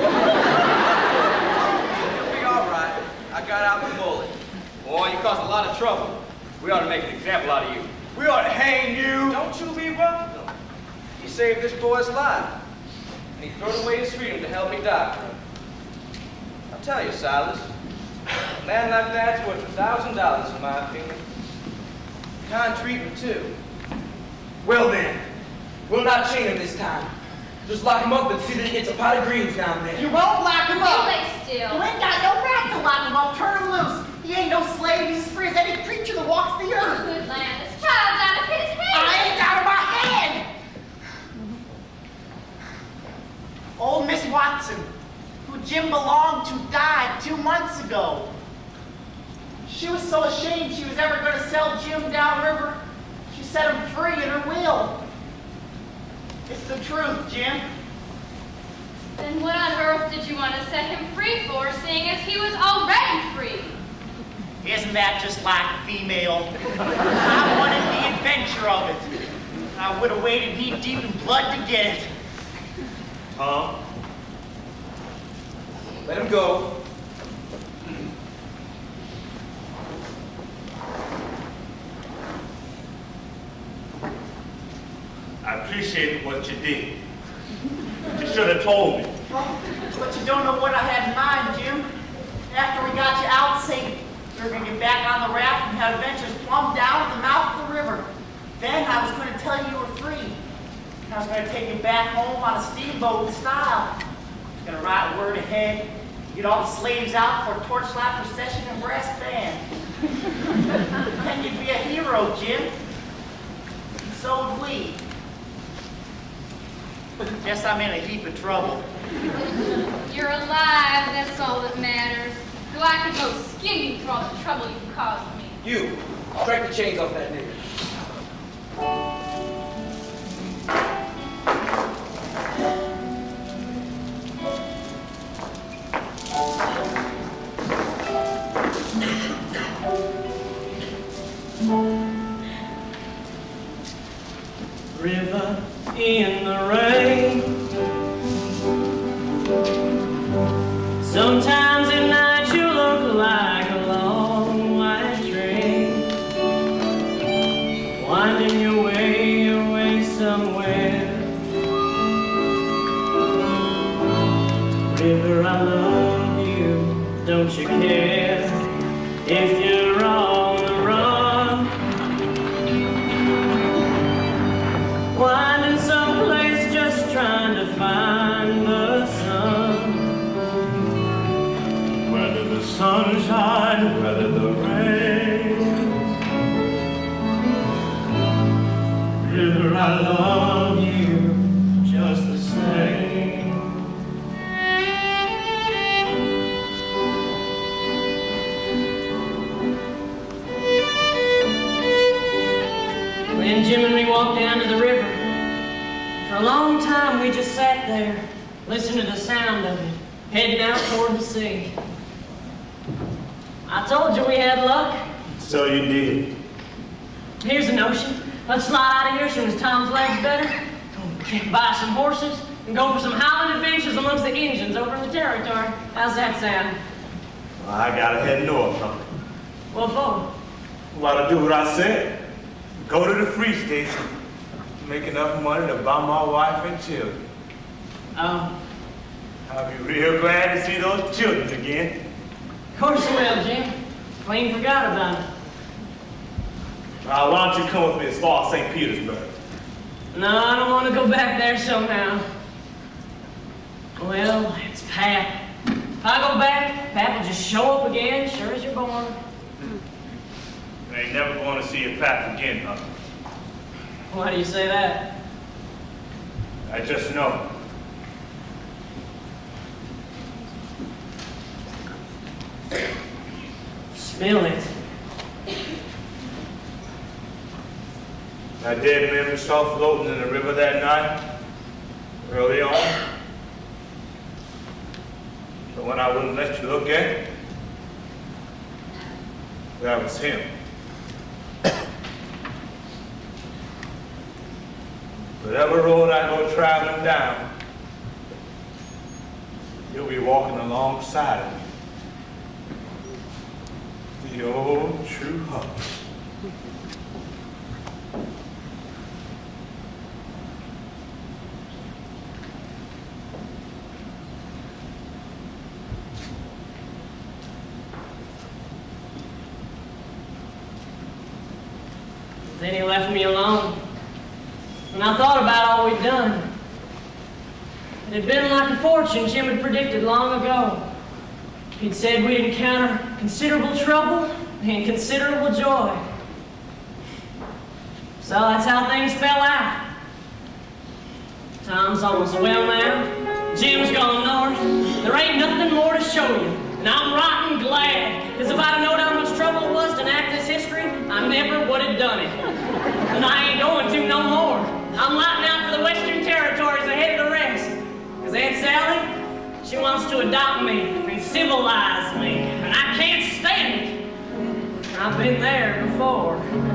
You'll be all right. I got out the bullet. Boy, you caused a lot of trouble. We ought to make an example out of you. We ought to hang you. Don't you, Leroy? He saved this boy's life. And he threw away his freedom to help me die for him. I'll tell you, Silas, a man like that's worth $1,000 in my opinion. Kind treatment, too. Well then, we'll not chain him this time. Just lock him up and see that he gets a pot of greens down there. You won't lock him up. You lay still. You ain't got no right to lock him up. Turn him loose. He ain't no slave. He's as free as any creature that walks the earth. Good land. This child's out of his hand. I ain't out of my hand. Old Miss Watson, who Jim belonged to, died 2 months ago. She was so ashamed she was ever going to sell Jim downriver, she set him free in her will. It's the truth, Jim. Then what on earth did you want to set him free for, seeing as he was already free? Isn't that just like a female? I wanted the adventure of it. I would have waded knee deep in blood to get it. Tom? Let him go. I appreciate what you did. You should have told me. But you don't know what I had in mind, Jim. After we got you out safe, we were going to get back on the raft and have adventures plumb down at the mouth of the river. Then I was going to tell you were free. I was going to take you back home on a steamboat in style. I was going to write word ahead, get all the slaves out for a torchlight procession and brass band. Then you'd be a hero, Jim. And so would we. Guess I'm in a heap of trouble. You're alive, that's all that matters. Though I could go skin you for all the trouble you've caused me. You, strike the chains off that nigger. River in the rain. Sometimes at night you look like a long white train, winding your way somewhere. River, I love you, don't you care if you're on the run? Winding someplace just trying to find the sun. I love you just the same. Then Jim and me walked down to the river. For a long time we just sat there, listening to the sound of it, heading out toward the sea. I told you we had luck. So you did. Here's a notion. Let's slide out of here as soon as Tom's leg's better. Go buy some horses and go for some howling adventures amongst the Injuns over in the territory. How's that sound? Well, I gotta head north, huh? What for? Well, to do what I said. Go to the free station. Make enough money to buy my wife and children. Oh. I'll be real glad to see those children again. Of course you will, Jim. Clean forgot about it. Why don't you come with me as far as St. Petersburg? No, I don't want to go back there somehow. Well, it's Pap. If I go back, Pap will just show up again, sure as you're born. You ain't never going to see your Pap again, huh? Why do you say that? I just know. Spill it. That dead man we saw floating in the river that night, early on. The one I wouldn't let you look at, that was him. Whatever road I go traveling down, you'll be walking alongside of me. The old true heart. Then he left me alone. And I thought about all we'd done. It had been like a fortune Jim had predicted long ago. He'd said we'd encounter considerable trouble and considerable joy. So that's how things fell out. Tom's almost well now. Jim's gone north. There ain't nothing more to show you. And I'm rotten glad, because if I'd have known how much trouble it was to enact this history, I never would have done it. And I ain't going to no more. I'm lighting out for the Western Territories ahead of the rest. Because Aunt Sally, she wants to adopt me and civilize me. And I can't stand it. I've been there before.